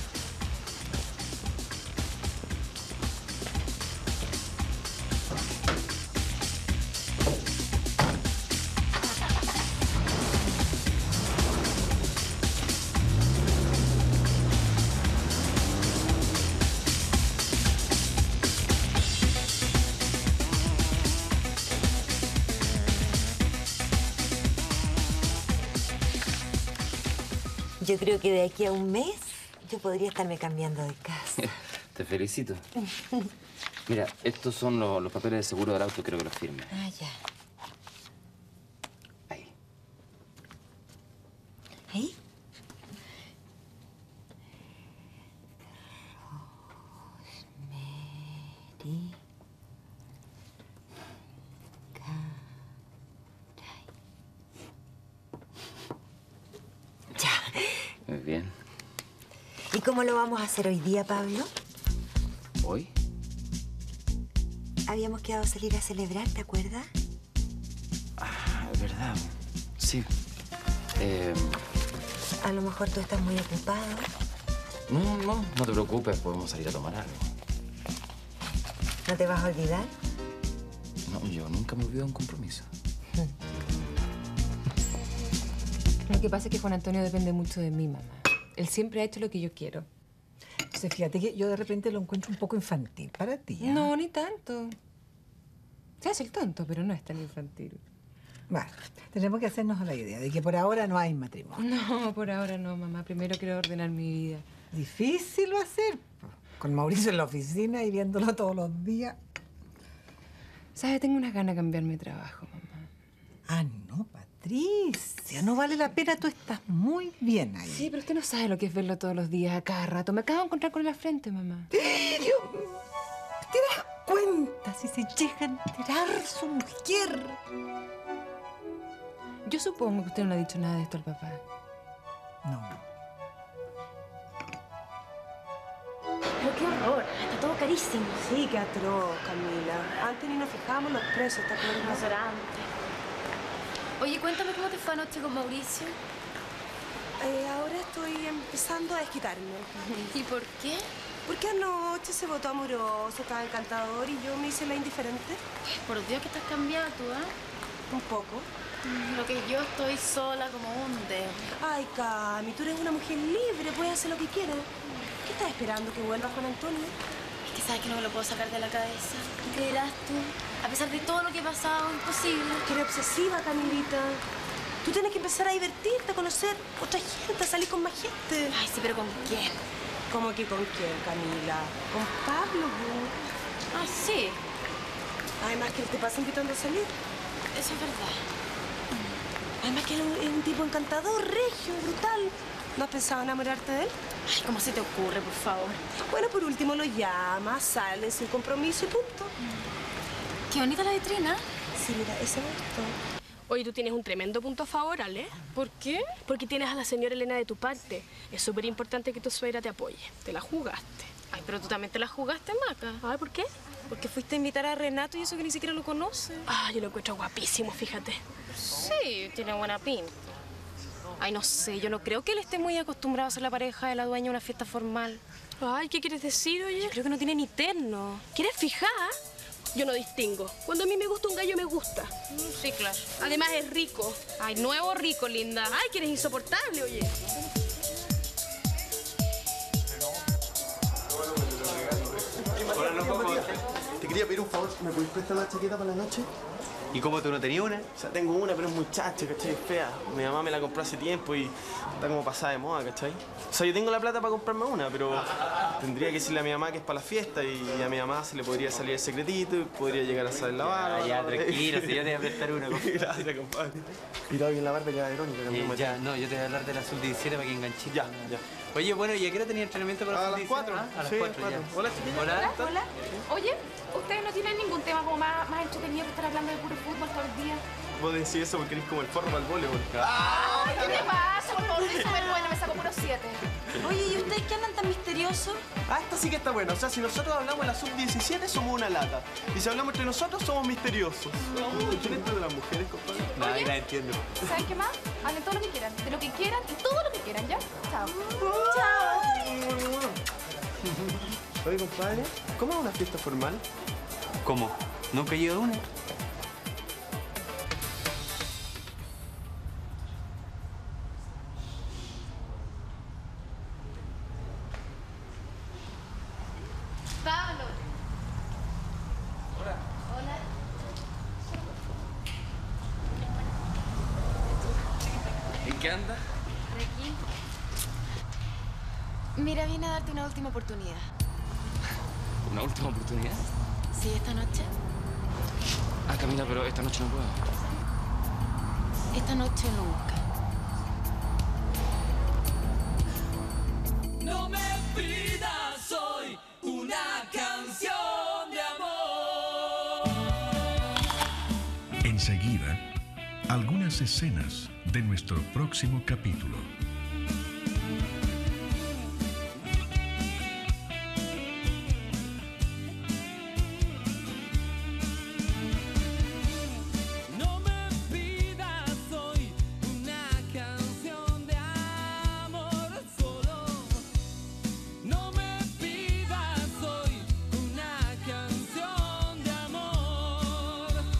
[SPEAKER 6] Yo creo que de aquí a un mes yo podría estarme cambiando de casa.
[SPEAKER 3] Te felicito. Mira, estos son los, los papeles de seguro del auto, creo que los firme.
[SPEAKER 6] Ah, ya.
[SPEAKER 3] Ahí.
[SPEAKER 6] ¿Ahí? Rosemary.
[SPEAKER 3] Muy bien.
[SPEAKER 6] ¿Y cómo lo vamos a hacer hoy día, Pablo?
[SPEAKER 3] ¿Hoy?
[SPEAKER 6] Habíamos quedado a salir a celebrar, ¿te acuerdas?
[SPEAKER 3] Ah, es verdad. Sí. Eh,
[SPEAKER 6] A lo mejor tú estás muy ocupado.
[SPEAKER 3] no, no, no te preocupes, podemos salir a tomar algo.
[SPEAKER 6] ¿No te vas a olvidar?
[SPEAKER 3] No, yo nunca me olvido de un compromiso.
[SPEAKER 1] Lo que pasa es que Juan Antonio depende mucho de mí, mamá. Él siempre ha hecho lo que yo quiero.
[SPEAKER 15] Entonces, fíjate que yo de repente lo encuentro un poco infantil para ti. ¿eh?
[SPEAKER 1] No, ni tanto. Se hace el tonto, pero no es tan infantil.
[SPEAKER 15] Bueno, tenemos que hacernos a la idea de que por ahora no hay matrimonio.
[SPEAKER 1] No, por ahora no, mamá. Primero quiero ordenar mi vida.
[SPEAKER 15] Difícil va a ser. Con Mauricio en la oficina y viéndolo todos los días.
[SPEAKER 1] ¿Sabes? Tengo unas ganas de cambiarme de trabajo, mamá.
[SPEAKER 15] Ah, no, Patricia. No vale la pena. Tú estás muy bien ahí.
[SPEAKER 1] Sí, pero usted no sabe lo que es verlo todos los días, a cada rato. Me acabo de encontrar con la frente, mamá.
[SPEAKER 15] Dios mío. ¿Te das cuenta si se llega a enterar su mujer?
[SPEAKER 1] Yo supongo que usted no le ha dicho nada de esto al papá.
[SPEAKER 15] No.
[SPEAKER 16] Pero qué horror. Está todo carísimo.
[SPEAKER 19] Sí, qué atroz, Camila. Antes ni nos fijábamos los precios, ¿te acuerdas?
[SPEAKER 16] No será antes. Oye, cuéntame cómo te fue anoche con Mauricio.
[SPEAKER 19] Eh, ahora estoy empezando a desquitarme.
[SPEAKER 16] ¿Y por qué?
[SPEAKER 19] Porque anoche se votó amoroso, estaba encantador y yo me hice la indiferente.
[SPEAKER 16] Por Dios que estás cambiada tú, ¿eh?
[SPEAKER 19] Un poco.
[SPEAKER 16] Lo que yo estoy sola como un dedo.
[SPEAKER 19] Ay, Cami, tú eres una mujer libre, puedes hacer lo que quieras. ¿Qué estás esperando, que vuelvas con Antonio?
[SPEAKER 16] Es que sabes que no me lo puedo sacar de la cabeza. ¿Qué creerás tú? A pesar de todo lo que he pasado, imposible.
[SPEAKER 19] Que eres obsesiva, Camilita. Tú tienes que empezar a divertirte, a conocer otra gente, a salir con más gente.
[SPEAKER 16] Ay, sí, pero ¿con quién?
[SPEAKER 19] ¿Cómo que con quién, Camila? Con Pablo, ¿no?
[SPEAKER 16] Ah, sí.
[SPEAKER 19] Además que él te pasa invitando a salir.
[SPEAKER 16] Eso es verdad.
[SPEAKER 19] Además que es un, es un tipo encantador, regio, brutal. ¿No has pensado enamorarte de él?
[SPEAKER 16] Ay, ¿cómo se te ocurre, por favor?
[SPEAKER 19] Bueno, por último lo llamas, salen sin compromiso y punto.
[SPEAKER 16] Qué bonita la vitrina.
[SPEAKER 19] Sí, mira, ese me gustó.
[SPEAKER 12] Oye, tú tienes un tremendo punto a favor, Ale.
[SPEAKER 16] ¿Por qué?
[SPEAKER 12] Porque tienes a la señora Elena de tu parte. Es súper importante que tu suegra te apoye. Te la jugaste.
[SPEAKER 16] Ay, pero tú también te la jugaste, Maca.
[SPEAKER 12] Ay, ¿por qué?
[SPEAKER 16] Porque fuiste a invitar a Renato y eso que ni siquiera lo conoce.
[SPEAKER 12] Ah, yo lo encuentro guapísimo, fíjate.
[SPEAKER 16] Sí, tiene buena pinta. Ay, no sé, yo no creo que él esté muy acostumbrado a ser la pareja de la dueña de una fiesta formal.
[SPEAKER 12] Ay, ¿qué quieres decir, oye?
[SPEAKER 16] Yo creo que no tiene ni terno.
[SPEAKER 12] ¿Quieres fijar? Yo no distingo. Cuando a mí me gusta un gallo, me gusta.
[SPEAKER 16] Sí, claro.
[SPEAKER 12] Además es rico.
[SPEAKER 16] Ay, nuevo rico, linda.
[SPEAKER 12] Ay, que eres insoportable, oye.
[SPEAKER 5] Hola, loco. Te quería pedir un favor. ¿Me podéis prestar una chaqueta para la noche?
[SPEAKER 23] ¿Y cómo tú no tenías una?
[SPEAKER 5] O sea, tengo una, pero es muchacha, ¿cachai? Es fea. Mi mamá me la compró hace tiempo y está como pasada de moda, ¿cachai? O sea, yo tengo la plata para comprarme una, pero tendría que decirle a mi mamá que es para la fiesta y a mi mamá se le podría salir el secretito y podría llegar a salir la barba.
[SPEAKER 23] Ya, ya, tranquilo, si yo te voy a prestar una.
[SPEAKER 5] Gracias, compadre. Cuidado bien la barba que la Verónica.
[SPEAKER 23] Eh, ya, no, yo te voy a hablar de la sub diecisiete para que enganchite.
[SPEAKER 5] Ya, ya.
[SPEAKER 23] Oye, bueno, ¿y a qué hora tenía entrenamiento para la
[SPEAKER 5] A
[SPEAKER 23] sub diecisiete?
[SPEAKER 5] las cuatro.
[SPEAKER 23] A las
[SPEAKER 5] Sí,
[SPEAKER 23] cuatro,
[SPEAKER 5] cuatro.
[SPEAKER 23] ya.
[SPEAKER 5] Hola, chiquilla.
[SPEAKER 23] Hola.
[SPEAKER 8] Hola, hola. Oye, ¿ustedes no tienen ningún tema como más, más entretenido que estar hablando de puro fútbol todo el día?
[SPEAKER 5] Vos decís eso porque eres como el forro para el voleibol.
[SPEAKER 8] Ay, ¿qué te pasa? Por favor, soy súper buena, me saco puro siete.
[SPEAKER 19] Oye, ¿y ustedes qué andan tan misteriosos?
[SPEAKER 5] Ah, esta sí que está buena. O sea, si nosotros hablamos en la sub diecisiete, somos una lata. Y si hablamos entre nosotros, somos misteriosos. ¿Quién es de las mujeres, compadre?
[SPEAKER 23] No, la entiendo.
[SPEAKER 8] ¿Saben qué más? Hablen todo lo que quieran, de lo que quieran y todo lo que quieran, ¿ya? Chao.
[SPEAKER 19] Chao.
[SPEAKER 5] Oye, compadre, ¿cómo es una fiesta formal?
[SPEAKER 23] ¿Cómo? ¿Nunca he ido a una?
[SPEAKER 8] Pablo.
[SPEAKER 23] Hola.
[SPEAKER 8] Hola.
[SPEAKER 3] ¿En qué anda?
[SPEAKER 16] Aquí. Mira, vine a darte una última oportunidad.
[SPEAKER 3] ¿Una última oportunidad?
[SPEAKER 16] Sí, esta noche.
[SPEAKER 3] Ah, Camila, pero esta noche no puedo.
[SPEAKER 16] Esta noche nunca.
[SPEAKER 20] No me pidas hoy una canción de amor.
[SPEAKER 24] Enseguida, algunas escenas de nuestro próximo capítulo.
[SPEAKER 20] No me pidas hoy una canción de amor solo. No me pidas hoy una canción de amor.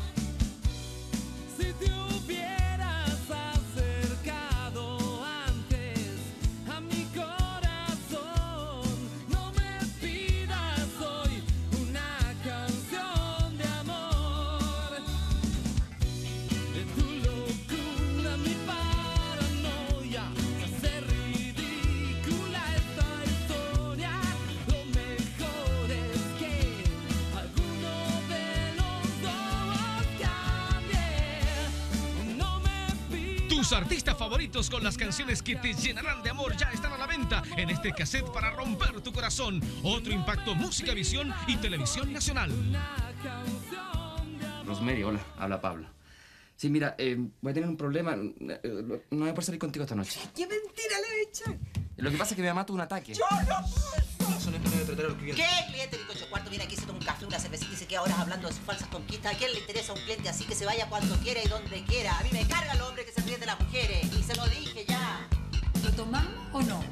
[SPEAKER 4] Tus artistas favoritos con las canciones que te llenarán de amor ya están a la venta en este cassette para romper tu corazón. Otro impacto, Música Visión y Televisión Nacional.
[SPEAKER 3] Rosemary, hola. Habla Pablo. Sí, mira, eh, voy a tener un problema. No voy a poder salir contigo esta noche.
[SPEAKER 6] ¡Qué mentira le he hecho!
[SPEAKER 3] Lo que pasa es que mi mamá tuvo un ataque.
[SPEAKER 6] ¡Yo no!
[SPEAKER 3] Eso no es manera de tratar a los clientes.
[SPEAKER 14] ¿Qué cliente Ricocho Cuarto viene aquí, se toma un café, una cervecita y se queda horas hablando de sus falsas conquistas? ¿A quién le interesa un cliente así que se vaya cuando quiera y donde quiera? A mí me cargan los hombres que se ríen de las mujeres. Y se lo dije ya.
[SPEAKER 11] ¿Lo tomamos o no?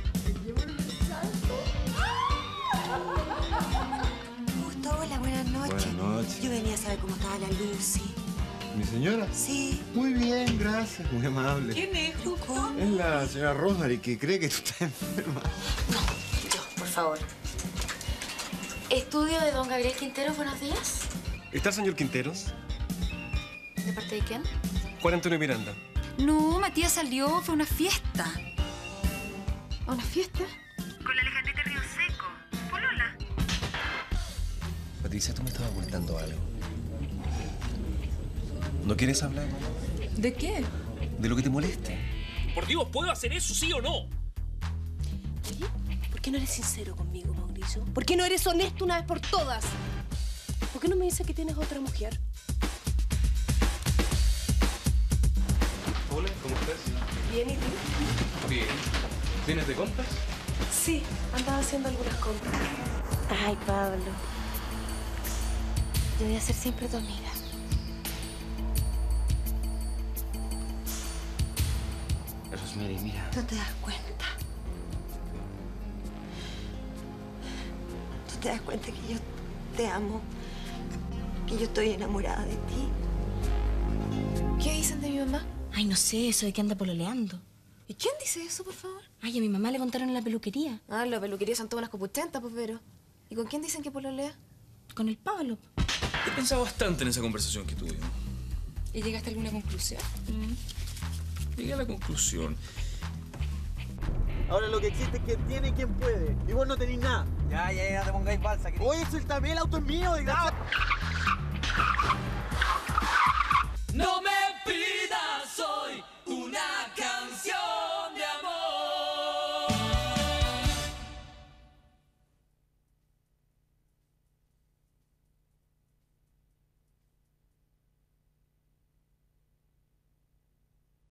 [SPEAKER 6] Justo, hola, buenas noches.
[SPEAKER 9] Buenas noches.
[SPEAKER 6] Yo venía a saber cómo estaba la Lucy.
[SPEAKER 9] ¿Mi señora?
[SPEAKER 6] Sí.
[SPEAKER 9] Muy bien, gracias. Muy amable.
[SPEAKER 6] ¿Quién es, Justo?
[SPEAKER 9] Es la señora Rosemary que cree que tú estás enferma.
[SPEAKER 16] Yo, por favor. Estudio de don Gabriel Quinteros, buenos días.
[SPEAKER 18] ¿Está el señor Quinteros?
[SPEAKER 16] ¿De parte de quién?
[SPEAKER 18] Juan Antonio Miranda.
[SPEAKER 11] No, Matías salió, fue una fiesta.
[SPEAKER 16] ¿A una fiesta?
[SPEAKER 21] Con la Alejandrita Río Seco. Polola.
[SPEAKER 13] Patricia, tú me estabas ocultando algo. ¿No quieres hablar?
[SPEAKER 1] ¿De qué?
[SPEAKER 13] De lo que te moleste.
[SPEAKER 2] Por Dios, ¿puedo hacer eso, sí o no?
[SPEAKER 19] ¿Por qué no eres sincero conmigo, Mauricio? ¿Por qué no eres honesto una vez por todas? ¿Por qué no me dices que tienes otra mujer?
[SPEAKER 13] Hola, ¿cómo estás?
[SPEAKER 19] Bien, ¿y tú?
[SPEAKER 13] Bien. ¿Vienes de compras?
[SPEAKER 19] Sí, andaba haciendo algunas compras.
[SPEAKER 16] Ay, Pablo. Yo voy a ser siempre tu amiga.
[SPEAKER 3] Rosemary, mira.
[SPEAKER 6] No te das cuenta. ¿Tú te das cuenta que yo te amo? Que yo estoy enamorada de ti.
[SPEAKER 16] ¿Qué dicen de mi mamá?
[SPEAKER 25] Ay, no sé, eso de que anda pololeando.
[SPEAKER 16] ¿Y quién dice eso, por favor?
[SPEAKER 25] Ay, a mi mamá le contaron en la peluquería.
[SPEAKER 16] Ah, la peluquería son todas unas copuchentas, pues, Vero. ¿Y con quién dicen que pololea?
[SPEAKER 25] Con el Pablo.
[SPEAKER 13] He pensado bastante en esa conversación que tuvimos.
[SPEAKER 1] ¿Y llegaste a alguna conclusión?
[SPEAKER 13] Llegué a la conclusión.
[SPEAKER 5] Ahora lo que existe es quién tiene y quién puede. Y vos no tenés nada.
[SPEAKER 14] Ya, ya, ya, no te pongáis balsa.
[SPEAKER 5] Oye, suéltame, el auto es mío, desgraciado.